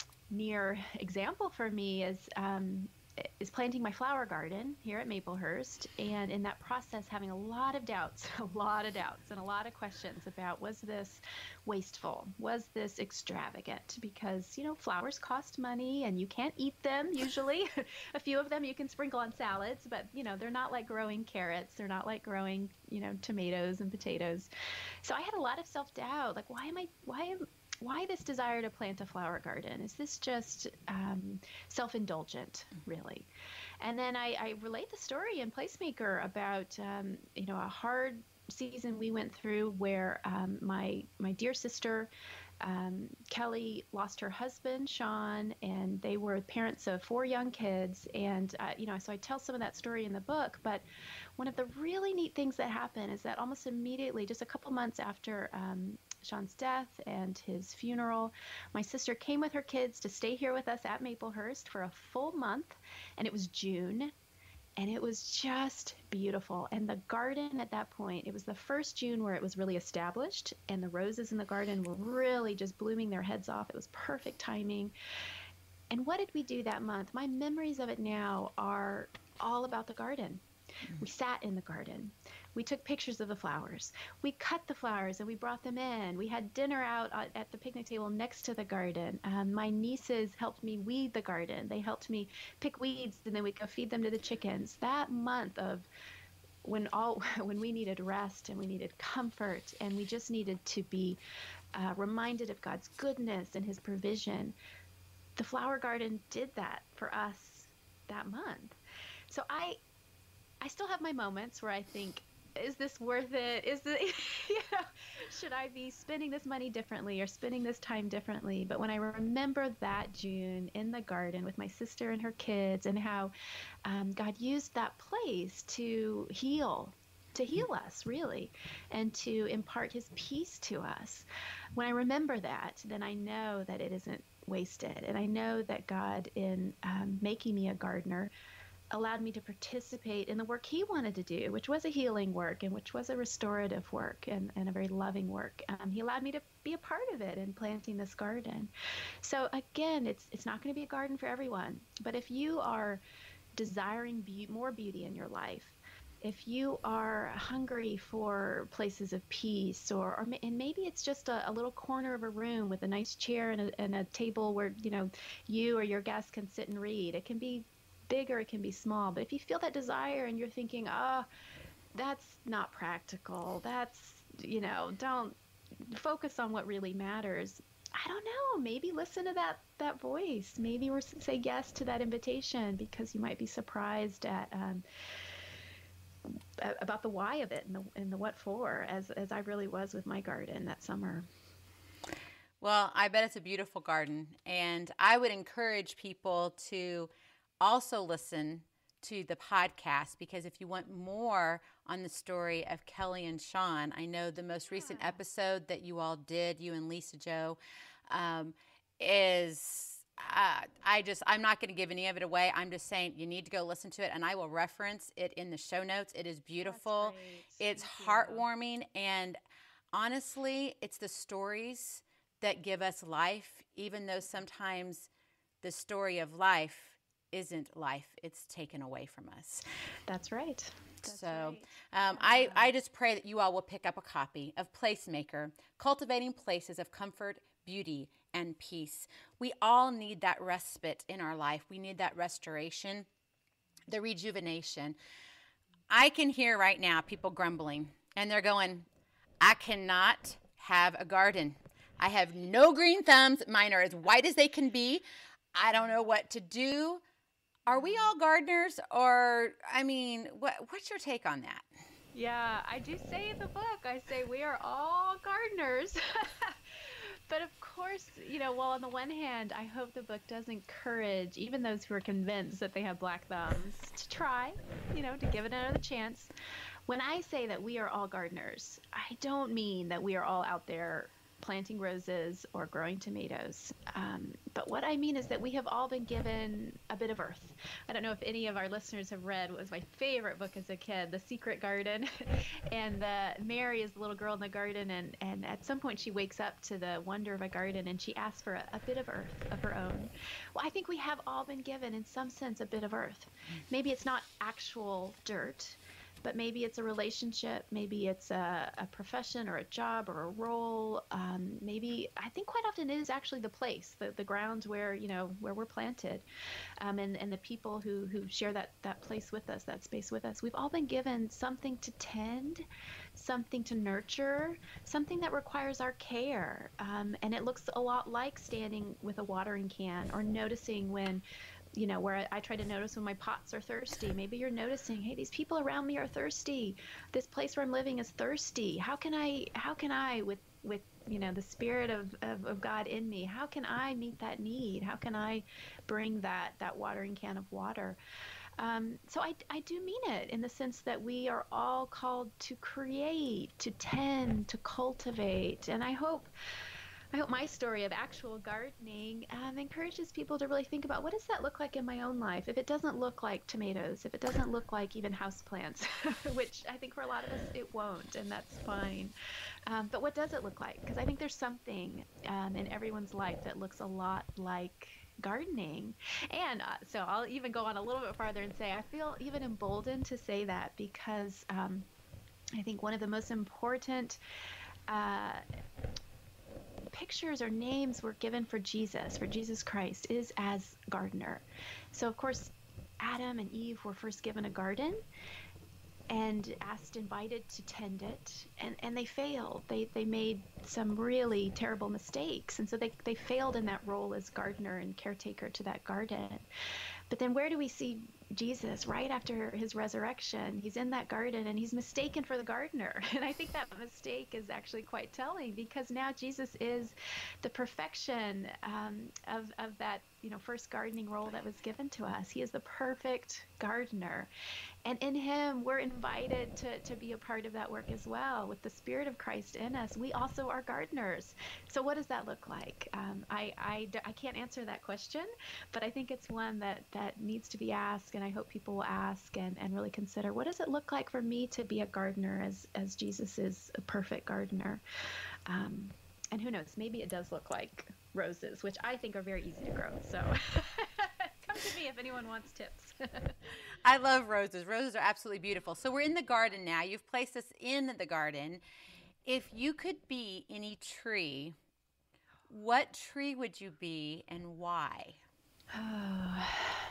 near example for me is um, is planting my flower garden here at Maplehurst, and in that process having a lot of doubts, a lot of doubts, and a lot of questions about, was this wasteful? Was this extravagant? Because, you know, flowers cost money and you can't eat them usually. A few of them you can sprinkle on salads, but, you know, they're not like growing carrots. They're not like growing, you know, tomatoes and potatoes. So I had a lot of self-doubt, like, why am I, why am, why this desire to plant a flower garden? Is this just um, self-indulgent, really? And then I, I relate the story in Placemaker about, um, you know, a hard season we went through where um, my my dear sister, um, Kelly, lost her husband, Sean, and they were parents of four young kids. And, uh, you know, so I tell some of that story in the book. But one of the really neat things that happened is that almost immediately, just a couple months after um, Sean's death and his funeral, my sister came with her kids to stay here with us at Maplehurst for a full month, and it was June, and it was just beautiful. And the garden at that point, it was the first June where it was really established, and the roses in the garden were really just blooming their heads off. It was perfect timing. And what did we do that month? My memories of it now are all about the garden. We sat in the garden. We took pictures of the flowers. We cut the flowers and we brought them in. We had dinner out at the picnic table next to the garden. Um, my nieces helped me weed the garden. They helped me pick weeds, and then we'd go feed them to the chickens. That month of when all when we needed rest and we needed comfort and we just needed to be uh, reminded of God's goodness and his provision, the flower garden did that for us that month. So I I still have my moments where I think, is this worth it? Is it, you know, should I be spending this money differently or spending this time differently? But when I remember that June in the garden with my sister and her kids, and how um, God used that place to heal, to heal us, really, and to impart his peace to us. When I remember that, then I know that it isn't wasted. And I know that God, in um, making me a gardener, allowed me to participate in the work he wanted to do, which was a healing work and which was a restorative work and, and a very loving work. Um, he allowed me to be a part of it in planting this garden. So again, it's it's not going to be a garden for everyone, but if you are desiring be- more beauty in your life, if you are hungry for places of peace, or, or and maybe it's just a, a little corner of a room with a nice chair and a, and a table where, you know, you or your guests can sit and read. It can be big or it can be small, but if you feel that desire and you're thinking, ah, oh, that's not practical, that's, you know, don't focus on what really matters. I don't know, maybe listen to that that voice. Maybe we're say yes to that invitation, because you might be surprised at um, about the why of it and the and the what for, as as I really was with my garden that summer. Well, I bet it's a beautiful garden, and I would encourage people to also listen to the podcast, because if you want more on the story of Kelly and Sean, I know the most recent Yeah. episode that you all did, you and Lisa Joe, um, is uh, I just I'm not going to give any of it away. I'm just saying you need to go listen to it, and I will reference it in the show notes. It is beautiful. It's Thank heartwarming, and honestly, it's the stories that give us life, even though sometimes the story of life isn't life, it's taken away from us. That's right. That's so right. um, I, I just pray that you all will pick up a copy of Placemaker, Cultivating Places of Comfort, Beauty, and Peace. We all need that respite in our life. We need that restoration, the rejuvenation. I can hear right now people grumbling, and they're going, I cannot have a garden. I have no green thumbs. Mine are as white as they can be. I don't know what to do. Are we all gardeners? Or, I mean, what, what's your take on that? Yeah, I do say in the book, I say we are all gardeners. But of course, you know, while on the one hand, I hope the book does encourage even those who are convinced that they have black thumbs to try, you know, to give it another chance. When I say that we are all gardeners, I don't mean that we are all out there planting roses or growing tomatoes. Um, but what I mean is that we have all been given a bit of earth. I don't know if any of our listeners have read what was my favorite book as a kid, The Secret Garden. and uh, Mary is the little girl in the garden, and, and at some point she wakes up to the wonder of a garden, and she asks for a, a bit of earth of her own. Well, I think we have all been given, in some sense, a bit of earth. Maybe it's not actual dirt, but maybe it's a relationship, maybe it's a, a profession or a job or a role. Um, maybe, I think quite often it is actually the place, the, the ground where, you know, where we're planted, um, and, and the people who, who share that, that place with us, that space with us. We've all been given something to tend, something to nurture, something that requires our care. Um, and it looks a lot like standing with a watering can or noticing when, you know, where I, I try to notice when my pots are thirsty. Maybe you're noticing, hey, these people around me are thirsty. This place where I'm living is thirsty. How can I, how can I, with, with, you know, the spirit of, of, of God in me, how can I meet that need? How can I bring that, that watering can of water? Um, so I, I do mean it in the sense that we are all called to create, to tend, to cultivate. And I hope I hope my story of actual gardening um, encourages people to really think about, what does that look like in my own life? If it doesn't look like tomatoes, if it doesn't look like even houseplants, which I think for a lot of us it won't, and that's fine. Um, but what does it look like? Because I think there's something um, in everyone's life that looks a lot like gardening. And uh, so I'll even go on a little bit farther and say I feel even emboldened to say that because um, I think one of the most important uh, pictures or names were given for Jesus, for Jesus Christ, is as gardener. So of course, Adam and Eve were first given a garden and asked, invited to tend it, and, and they failed. They they made some really terrible mistakes, and so they, they failed in that role as gardener and caretaker to that garden. But then where do we see Jesus right after his resurrection? He's in that garden and he's mistaken for the gardener. And I think that mistake is actually quite telling, because now Jesus is the perfection um, of, of that, you know, first gardening role that was given to us. He is the perfect gardener. And in him, we're invited to, to be a part of that work as well. With the Spirit of Christ in us, we also are gardeners. So what does that look like? Um, I, I, I can't answer that question, but I think it's one that, that needs to be asked, and I hope people will ask and, and really consider, what does it look like for me to be a gardener as, as Jesus is a perfect gardener? Um, and who knows, maybe it does look like roses, which I think are very easy to grow. So come to me if anyone wants tips. I love roses. Roses are absolutely beautiful. So we're in the garden now. You've placed us in the garden. If you could be any tree, what tree would you be and why? Oh,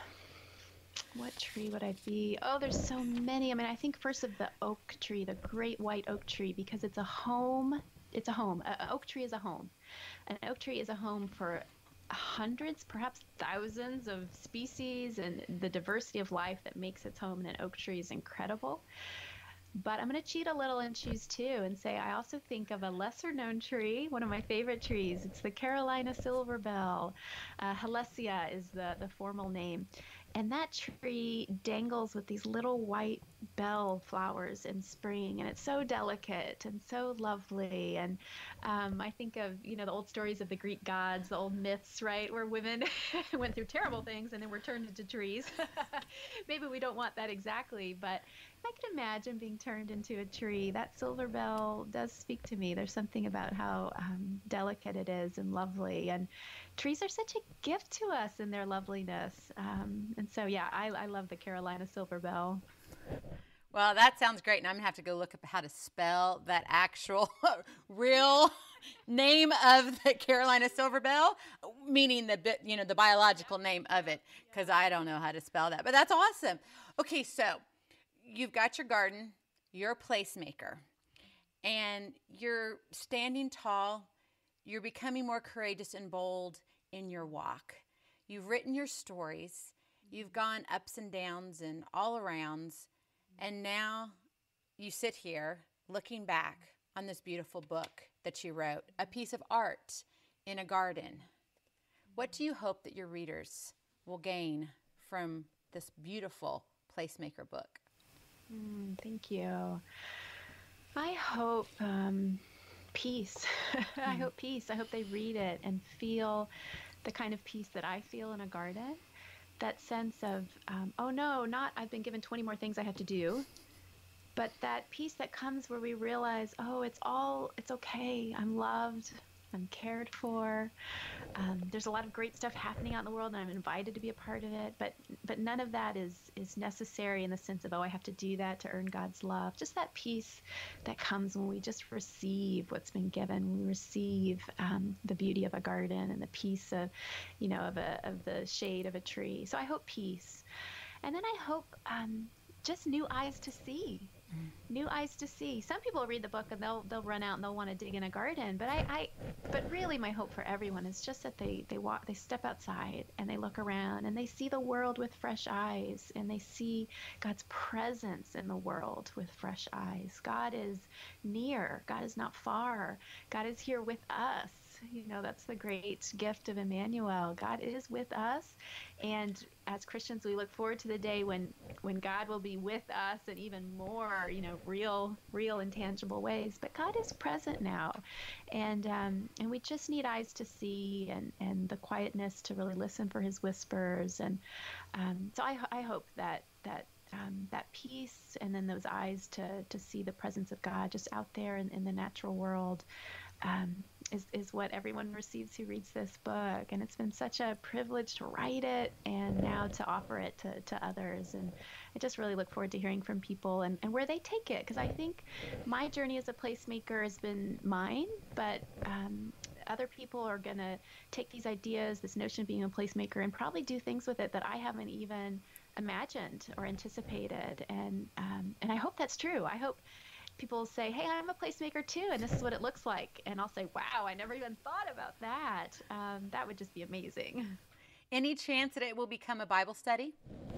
what tree would I be? Oh, there's so many. I mean, I think first of the oak tree, the great white oak tree, because it's a home. It's a home. An oak tree is a home. An oak tree is a home for hundreds, perhaps thousands of species, and the diversity of life that makes its home in an oak tree is incredible. But I'm going to cheat a little and choose two and say I also think of a lesser known tree, one of my favorite trees. It's the Carolina silver bell. Uh, Halesia is the, the formal name. And that tree dangles with these little white bell flowers in spring, and it's so delicate and so lovely. And um, I think of, you know, the old stories of the Greek gods, the old myths, right, where women went through terrible things and then were turned into trees. Maybe we don't want that exactly, but I can imagine being turned into a tree. That silver bell does speak to me. There's something about how um, delicate it is and lovely. And trees are such a gift to us in their loveliness. Um, and so, yeah, I, I love the Carolina silver bell. Well, that sounds great, and I'm gonna have to go look up how to spell that actual real name of the Carolina silver bell, meaning the bit, you know, the biological name of it, because I don't know how to spell that. But that's awesome. Okay, so you've got your garden, you're a placemaker, and you're standing tall. You're becoming more courageous and bold in your walk. You've written your stories. You've gone ups and downs and all arounds. And now you sit here looking back on this beautiful book that you wrote, a piece of art in a garden. What do you hope that your readers will gain from this beautiful Placemaker book? Mm, thank you. I hope um, peace. I hope peace. I hope they read it and feel the kind of peace that I feel in a garden. That sense of, um, oh no, not I've been given twenty more things I have to do, but that peace that comes where we realize, oh, it's all, it's okay. I'm loved. I'm cared for. Um, there's a lot of great stuff happening out in the world, and I'm invited to be a part of it. But but none of that is is necessary in the sense of, oh, I have to do that to earn God's love. Just that peace that comes when we just receive what's been given. When we receive um, the beauty of a garden and the peace of, you know, of a of the shade of a tree. So I hope peace, and then I hope um, just new eyes to see. New eyes to see. Some people read the book and they'll they'll run out and they'll want to dig in a garden. But I, I but really my hope for everyone is just that they they walk they step outside and they look around and they see the world with fresh eyes, and they see God's presence in the world with fresh eyes. God is near. God is not far. God is here with us. You know, that's the great gift of Emmanuel. God is with us. And as Christians, we look forward to the day when, when God will be with us in even more, you know, real, real and tangible ways. But God is present now. And um, and we just need eyes to see, and, and the quietness to really listen for his whispers. And um, so I, I hope that that Um, that peace, and then those eyes to to see the presence of God just out there in, in the natural world, um, is, is what everyone receives who reads this book. And it's been such a privilege to write it and now to offer it to, to others. And I just really look forward to hearing from people and, and where they take it, because I think my journey as a placemaker has been mine, but um, other people are going to take these ideas, this notion of being a placemaker, and probably do things with it that I haven't even imagined or anticipated. And um, and I hope that's true. I hope people say, hey, I'm a placemaker too, and this is what it looks like. And I'll say, wow, I never even thought about that. Um, that would just be amazing. Any chance that it will become a Bible study?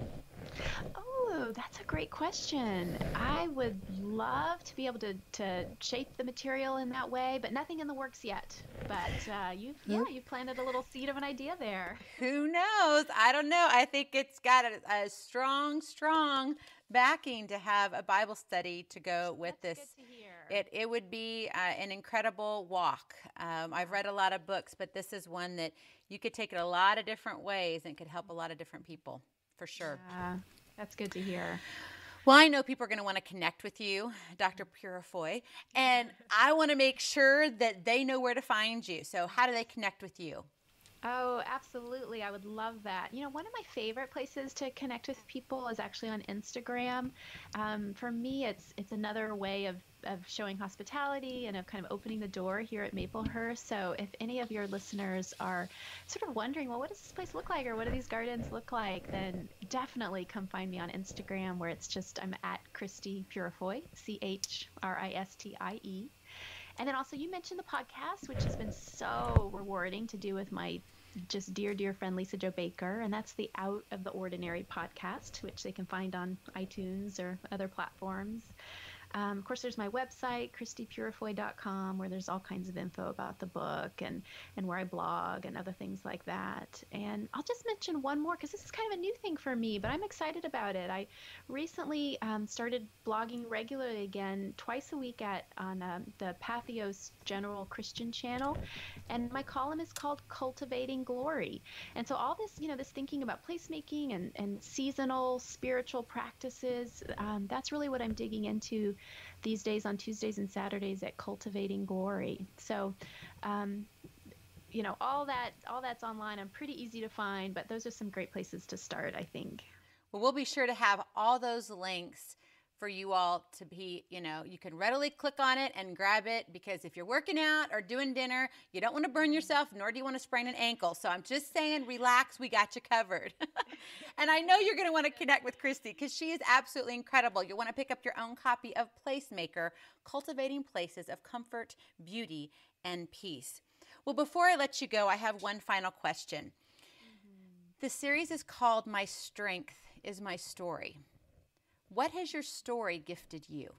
Oh, that's a great question. I would love to be able to, to shape the material in that way, but nothing in the works yet. But uh, you've, yeah, you've planted a little seed of an idea there. Who knows? I don't know. I think it's got a, a strong, strong backing to have a Bible study to go with That's this. good to hear. It, it would be uh, an incredible walk. Um, I've read a lot of books, but this is one that you could take it a lot of different ways and could help a lot of different people, for sure. Yeah, that's good to hear. Well, I know people are going to want to connect with you, Doctor Purifoy, and I want to make sure that they know where to find you. So how do they connect with you? Oh, absolutely. I would love that. You know, one of my favorite places to connect with people is actually on Instagram. Um, for me, it's it's another way of, of showing hospitality and of kind of opening the door here at Maplehurst. So if any of your listeners are sort of wondering, well, what does this place look like, or what do these gardens look like, then definitely come find me on Instagram, where it's just, I'm at Christie Purifoy, C H R I S T I E. And then also, you mentioned the podcast, which has been so rewarding to do with my just dear, dear friend Lisa Jo Baker. And that's the Out of the Ordinary podcast, which they can find on iTunes or other platforms. Um, of course, there's my website, christie purifoy dot com, where there's all kinds of info about the book and, and where I blog and other things like that. And I'll just mention one more, because this is kind of a new thing for me, but I'm excited about it. I recently um, started blogging regularly again, twice a week at on um, the Pathos General Christian channel. And my column is called Cultivating Glory. And so all this, you know, this thinking about placemaking and, and seasonal spiritual practices, um, that's really what I'm digging into these days on Tuesdays and Saturdays at Cultivating Glory. So, um, you know, all that all that's online. I'm pretty easy to find, but those are some great places to start, I think. Well, we'll be sure to have all those links for you all to be, you know, you can readily click on it and grab it, because if you're working out or doing dinner, you don't want to burn yourself, nor do you want to sprain an ankle. So I'm just saying, relax, we got you covered. And I know you're going to want to connect with Christie, because she is absolutely incredible. You'll want to pick up your own copy of Placemaker, Cultivating Places of Comfort, Beauty, and Peace. Well, before I let you go, I have one final question. Mm-hmm. The series is called My Strength is My Story. What has your story gifted you?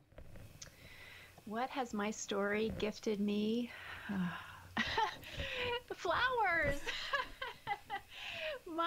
What has my story gifted me? Flowers. My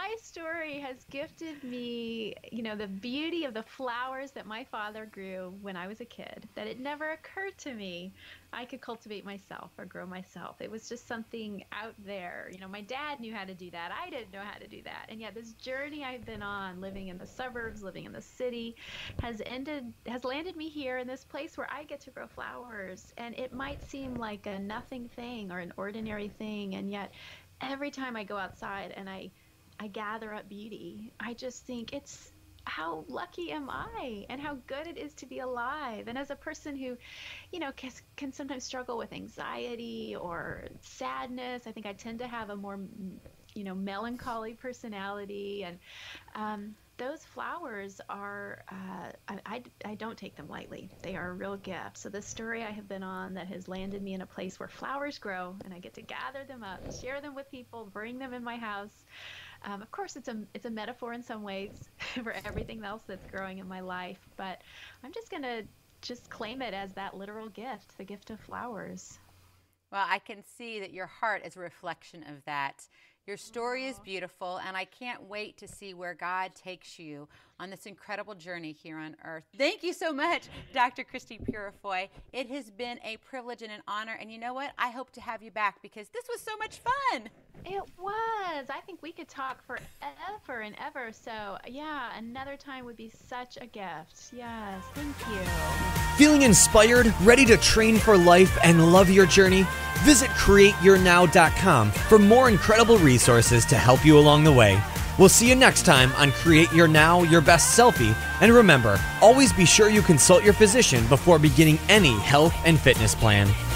my story has gifted me, you know, the beauty of the flowers that my father grew when I was a kid, that it never occurred to me I could cultivate myself or grow myself. It was just something out there. You know, my dad knew how to do that. I didn't know how to do that. And yet this journey I've been on, living in the suburbs, living in the city, has ended, has landed me here in this place where I get to grow flowers. And it might seem like a nothing thing or an ordinary thing. And yet every time I go outside and I, I gather up beauty, I just think it's, how lucky am I, and how good it is to be alive. And as a person who, you know, can, can sometimes struggle with anxiety or sadness, I think I tend to have a more, you know, melancholy personality. And um, those flowers are, uh, I, I, I don't take them lightly. They are a real gift. So the story I have been on that has landed me in a place where flowers grow, and I get to gather them up, share them with people, bring them in my house. Um, of course, it's a it's a metaphor in some ways for everything else that's growing in my life, but I'm just going to just claim it as that literal gift, the gift of flowers. Well, I can see that your heart is a reflection of that. Your story is beautiful, and I can't wait to see where God takes you on this incredible journey here on earth. Thank you so much, Doctor Christie Purifoy. It has been a privilege and an honor, and you know what? I hope to have you back because this was so much fun. It was. I think we could talk forever and ever. So, yeah, another time would be such a gift. Yes, thank you. Feeling inspired, ready to train for life, and love your journey? Visit create your now dot com for more incredible resources to help you along the way. We'll see you next time on Create Your Now, Your Best Selfie. And remember, always be sure you consult your physician before beginning any health and fitness plan.